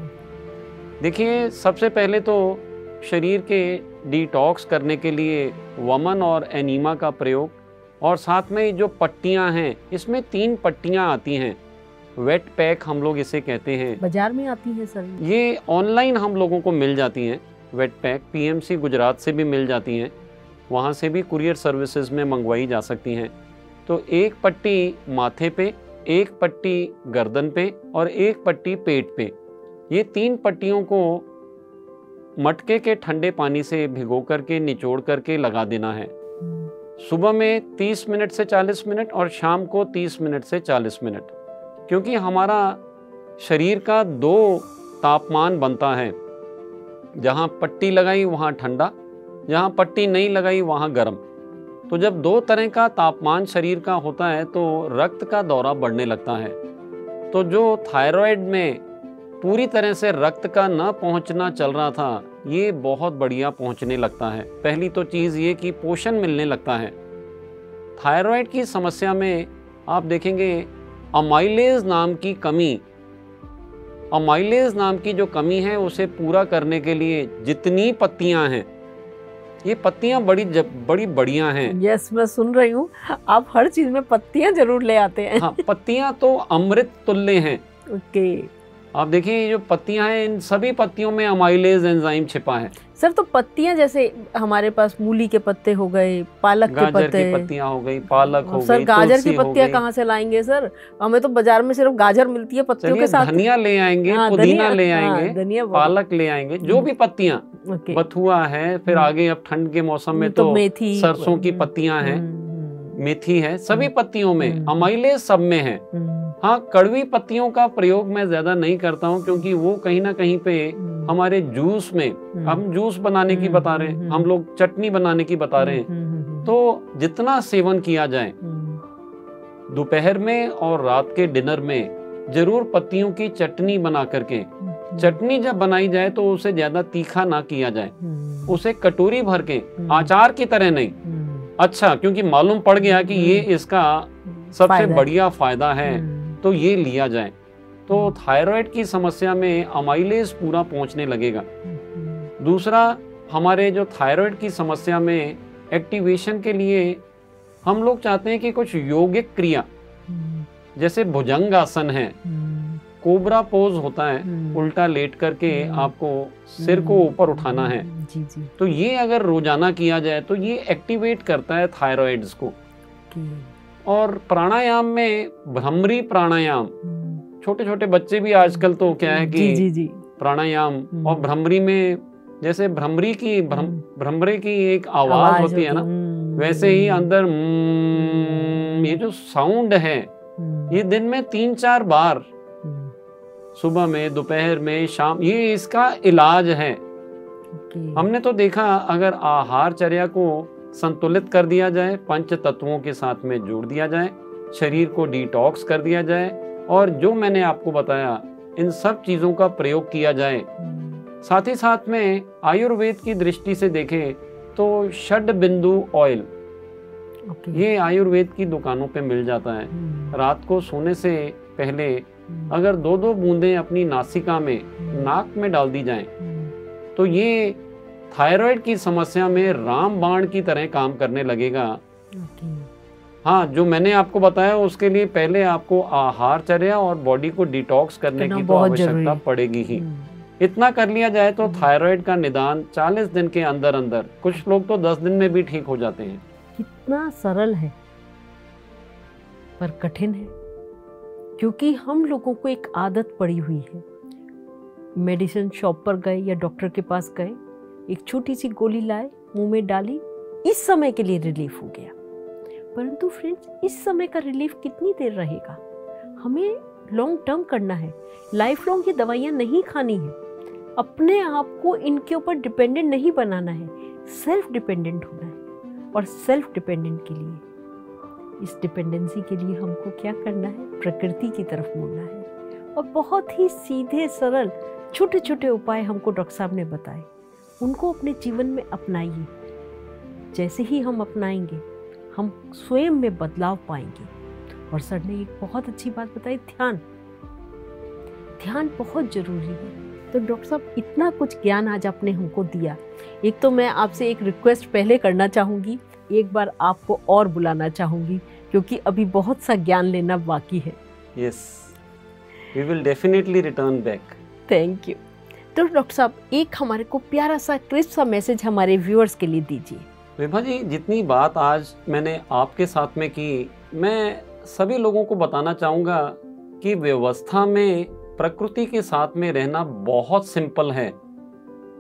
देखिए, सबसे पहले तो शरीर के डिटॉक्स करने के लिए वमन और एनीमा का प्रयोग, और साथ में जो पट्टियां हैं, इसमें तीन पट्टियां आती हैं। वेट पैक हम लोग इसे कहते हैं। बाजार में आती है सर? ये ऑनलाइन हम लोगों को मिल जाती हैं। वेट पैक पीएमसी गुजरात से भी मिल जाती हैं, वहाँ से भी कुरियर सर्विसेज में मंगवाई जा सकती हैं। तो एक पट्टी माथे पे, एक पट्टी गर्दन पे और एक पट्टी पेट पे, ये तीन पट्टियों को मटके के ठंडे पानी से भिगो करके निचोड़ करके लगा देना है। सुबह में तीस मिनट से चालीस मिनट और शाम को तीस मिनट से चालीस मिनट, क्योंकि हमारा शरीर का दो तापमान बनता है, जहाँ पट्टी लगाई वहाँ ठंडा, जहाँ पट्टी नहीं लगाई वहाँ गर्म। तो जब दो तरह का तापमान शरीर का होता है तो रक्त का दौरा बढ़ने लगता है। तो जो थायराइड में पूरी तरह से रक्त का न पहुंचना चल रहा था, ये बहुत बढ़िया पहुंचने लगता है। पहली तो चीज़ ये कि पोषण मिलने लगता है। थायराइड की समस्या में आप देखेंगे अमाइलेज नाम की कमी, अमाइलेज नाम की जो कमी है उसे पूरा करने के लिए जितनी पत्तियां हैं, ये पत्तियां बड़ी बड़ी बढ़िया हैं। यस, मैं सुन रही हूँ, आप हर चीज में पत्तियां जरूर ले आते हैं। हाँ, पत्तियां तो अमृत तुल्य हैं। ओके, आप देखिए ये जो पत्तियां हैं, इन सभी पत्तियों में अमाइलेज एंजाइम छिपा है। सर, तो पत्तियां जैसे हमारे पास मूली के पत्ते हो गए, पालक के पत्ते, गाजर की पत्तियां हो गई, पालक हो गई, सर गाजर की पत्तियां कहाँ से लाएंगे सर? हमें तो बाजार में सिर्फ गाजर मिलती है पत्तियों के साथ। धनिया ले आएंगे, हाँ, पुदीना ले आएंगे, धनिया, पालक ले आएंगे, जो भी पत्तियां, बथुआ है, फिर आगे अब ठंड के मौसम में तो मेथी, सरसों की पत्तियां हैं, मेथी है, सभी पत्तियों में अमाइलेज सब में है। हाँ, कड़वी पत्तियों का प्रयोग मैं ज्यादा नहीं करता हूँ, क्योंकि वो कहीं ना कहीं पे हमारे जूस में, हम जूस बनाने की बता रहे हैं, हम लोग चटनी बनाने की बता रहे हैं, तो जितना सेवन किया जाए दोपहर में और रात के डिनर में जरूर पत्तियों की चटनी बना करके, चटनी जब बनाई जाए तो उसे ज्यादा तीखा ना किया जाए, उसे कटोरी भर के, अचार की तरह नहीं, अच्छा, क्योंकि मालूम पड़ गया कि ये इसका सबसे बढ़िया फायदा है तो ये लिया जाए, तो थायराइड की समस्या में अमाइलेज पूरा पहुंचने लगेगा। दूसरा, हमारे जो थायराइड की समस्या में एक्टिवेशन के लिए हम लोग चाहते हैं कि कुछ योगिक क्रिया, जैसे भुजंग आसन है, कोबरा पोज होता है, उल्टा लेट करके आपको सिर को ऊपर उठाना है, जी जी। तो ये अगर रोजाना किया जाए तो ये एक्टिवेट करता है थायराइड्स को। और प्राणायाम में भ्रमरी प्राणायाम, छोटे छोटे बच्चे भी आजकल तो क्या है कि जी, जी, जी। प्राणायाम और भ्रमरी में, जैसे भ्रमरी की भ्रमरी की एक आवाज, आवाज होती है ना, वैसे ही अंदर ये जो साउंड है, ये दिन में तीन चार बार, सुबह में, दोपहर में, शाम, ये इसका इलाज है। हमने तो देखा, अगर आहारचर्या को संतुलित कर दिया जाए, पंच तत्वों के साथ में जोड़ दिया जाए, शरीर को डिटॉक्स कर दिया जाए, और जो मैंने आपको बताया इन सब चीजों का प्रयोग किया जाए, साथ ही साथ में आयुर्वेद की दृष्टि से देखें तो षड बिंदु ऑयल, ये आयुर्वेद की दुकानों पे मिल जाता है। रात को सोने से पहले अगर दो दो बूंदें अपनी नासिका में, नाक में डाल दी जाएं, तो ये थायराइड की समस्या में रामबाण की तरह काम करने लगेगा। हाँ, जो मैंने आपको बताया उसके लिए पहले आपको आहारचर्या और बॉडी को डिटॉक्स करने की तो आवश्यकता पड़ेगी ही। इतना कर लिया जाए तो थायराइड का निदान चालीस दिन के अंदर अंदर, कुछ लोग तो दस दिन में भी ठीक हो जाते हैं। कितना सरल है पर कठिन है, क्योंकि हम लोगों को एक आदत पड़ी हुई है। मेडिसिन शॉप पर गए या डॉक्टर के पास गए, एक छोटी सी गोली लाए, मुंह में डाली, इस समय के लिए रिलीफ हो गया। परंतु फ्रेंड्स, इस समय का रिलीफ कितनी देर रहेगा? हमें लॉन्ग टर्म करना है, लाइफ लॉन्ग ये दवाइयाँ नहीं खानी है, अपने आप को इनके ऊपर डिपेंडेंट नहीं बनाना है, सेल्फ डिपेंडेंट होना है। और सेल्फ डिपेंडेंट के लिए, इस डिपेंडेंसी के लिए हमको क्या करना है? प्रकृति की तरफ मुड़ना है। और बहुत ही सीधे सरल छोटे छोटे उपाय हमको डॉक्टर साहब ने बताए, उनको अपने जीवन में अपनाइए। जैसे ही हम अपनाएंगे, हम स्वयं में बदलाव पाएंगे। और सर ने एक बहुत अच्छी बात बताई, ध्यान। ध्यान बहुत जरूरी है। तो डॉक्टर साहब, इतना कुछ ज्ञान आज आपने हमको दिया। एक तो मैं आपसे एक रिक्वेस्ट पहले करना चाहूँगी, एक बार आपको और बुलाना चाहूँगी, क्योंकि अभी बहुत सा ज्ञान लेना बाकी है। Yes, we will definitely return back. Thank you. तो डॉक्टर साहब, एक हमारे को प्यारा सा क्रिस्प सा मैसेज हमारे व्यूअर्स के लिए दीजिए। विभा जी, जितनी बात आज मैंने आपके साथ में की, मैं सभी लोगों को बताना चाहूँगा कि व्यवस्था में प्रकृति के साथ में रहना बहुत सिंपल है।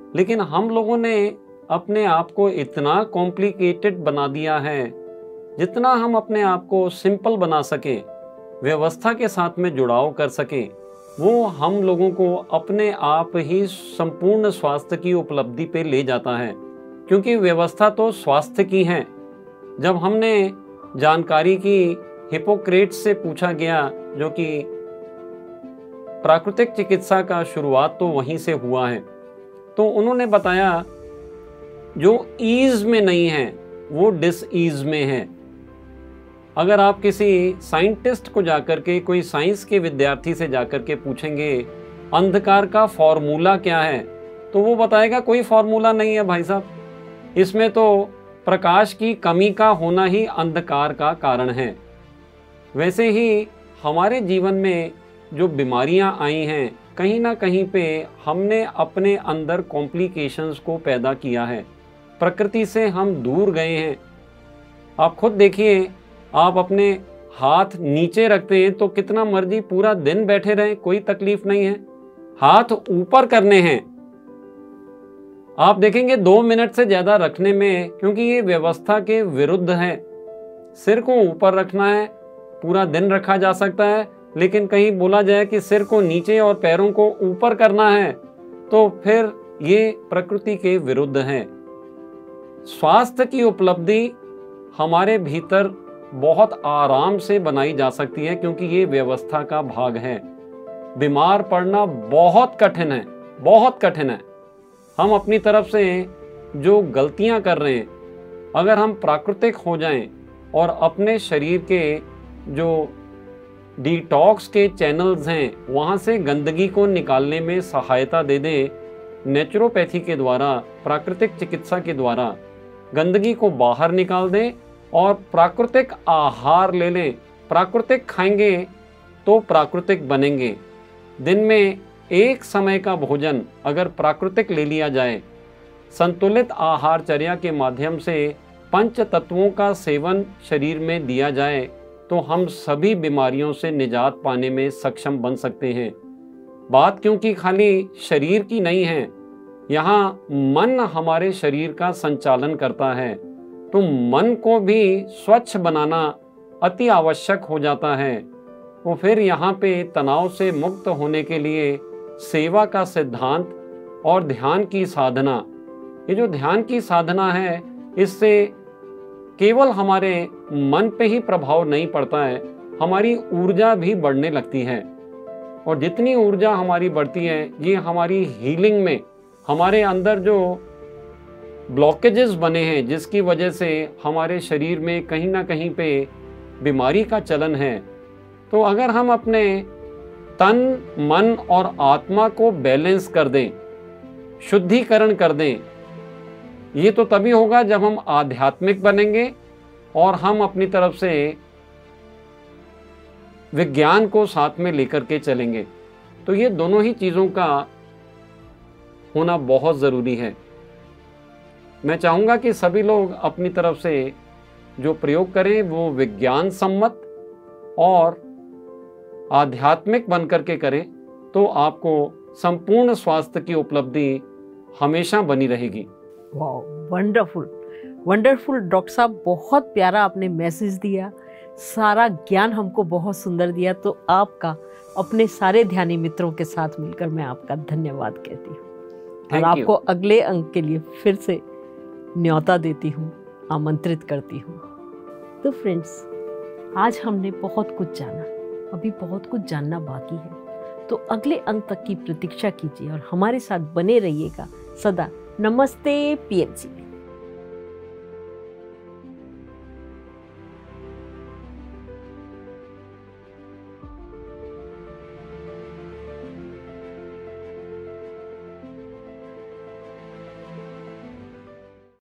लेकिन हम लोगों ने अपने आप को इतना कॉम्प्लिकेटेड बना दिया है। जितना हम अपने आप को सिंपल बना सकें, व्यवस्था के साथ में जुड़ाव कर सकें, वो हम लोगों को अपने आप ही संपूर्ण स्वास्थ्य की उपलब्धि पे ले जाता है। क्योंकि व्यवस्था तो स्वास्थ्य की है। जब हमने जानकारी की, हिपोक्रेट्स से पूछा गया, जो कि प्राकृतिक चिकित्सा का शुरुआत तो वहीं से हुआ है, तो उन्होंने बताया जो ईज में नहीं है वो डिस ईज में है। अगर आप किसी साइंटिस्ट को जाकर के, कोई साइंस के विद्यार्थी से जाकर के पूछेंगे अंधकार का फॉर्मूला क्या है, तो वो बताएगा कोई फॉर्मूला नहीं है भाई साहब, इसमें तो प्रकाश की कमी का होना ही अंधकार का कारण है। वैसे ही हमारे जीवन में जो बीमारियां आई हैं, कहीं ना कहीं पे हमने अपने अंदर कॉम्प्लिकेशंस को पैदा किया है। प्रकृति से हम दूर गए हैं। आप खुद देखिए, आप अपने हाथ नीचे रखते हैं तो कितना मर्जी पूरा दिन बैठे रहें, कोई तकलीफ नहीं है। हाथ ऊपर करने हैं, आप देखेंगे दो मिनट से ज्यादा रखने में, क्योंकि ये व्यवस्था के विरुद्ध है। सिर को ऊपर रखना है, पूरा दिन रखा जा सकता है, लेकिन कहीं बोला जाए कि सिर को नीचे और पैरों को ऊपर करना है, तो फिर ये प्रकृति के विरुद्ध है। स्वास्थ्य की उपलब्धि हमारे भीतर बहुत आराम से बनाई जा सकती है, क्योंकि ये व्यवस्था का भाग है। बीमार पड़ना बहुत कठिन है, बहुत कठिन है। हम अपनी तरफ से जो गलतियां कर रहे हैं, अगर हम प्राकृतिक हो जाएं और अपने शरीर के जो डिटॉक्स के चैनल्स हैं वहाँ से गंदगी को निकालने में सहायता दे दें, नेचुरोपैथी के द्वारा, प्राकृतिक चिकित्सा के द्वारा गंदगी को बाहर निकाल दें और प्राकृतिक आहार ले लें। प्राकृतिक खाएंगे तो प्राकृतिक बनेंगे। दिन में एक समय का भोजन अगर प्राकृतिक ले लिया जाए, संतुलित आहारचर्या के माध्यम से पंच तत्वों का सेवन शरीर में दिया जाए, तो हम सभी बीमारियों से निजात पाने में सक्षम बन सकते हैं। बात क्योंकि खाली शरीर की नहीं है, यहाँ मन हमारे शरीर का संचालन करता है, तो मन को भी स्वच्छ बनाना अति आवश्यक हो जाता है। तो फिर यहाँ पे तनाव से मुक्त होने के लिए सेवा का सिद्धांत और ध्यान की साधना, ये जो ध्यान की साधना है, इससे केवल हमारे मन पे ही प्रभाव नहीं पड़ता है, हमारी ऊर्जा भी बढ़ने लगती है। और जितनी ऊर्जा हमारी बढ़ती है, ये हमारी हीलिंग में, हमारे अंदर जो ब्लॉकेजेस बने हैं, जिसकी वजह से हमारे शरीर में कहीं ना कहीं पे बीमारी का चलन है, तो अगर हम अपने तन, मन और आत्मा को बैलेंस कर दें, शुद्धिकरण कर दें, ये तो तभी होगा जब हम आध्यात्मिक बनेंगे और हम अपनी तरफ से विज्ञान को साथ में लेकर के चलेंगे। तो ये दोनों ही चीज़ों का होना बहुत ज़रूरी है। मैं चाहूँगा कि सभी लोग अपनी तरफ से जो प्रयोग करें वो विज्ञान सम्मत और आध्यात्मिक बन करके करें, तो आपको संपूर्ण स्वास्थ्य की उपलब्धि हमेशा बनी रहेगी। वाह, वंडरफुल वंडरफुल डॉक्टर साहब, बहुत प्यारा आपने मैसेज दिया, सारा ज्ञान हमको बहुत सुंदर दिया। तो आपका अपने सारे ध्यानी मित्रों के साथ मिलकर मैं आपका धन्यवाद कहती हूँ और आपको अगले अंक के लिए फिर से न्योता देती हूँ, आमंत्रित करती हूँ। तो फ्रेंड्स, आज हमने बहुत कुछ जाना, अभी बहुत कुछ जानना बाकी है। तो अगले अंक तक की प्रतीक्षा कीजिए और हमारे साथ बने रहिएगा सदा। नमस्ते पीएमसी।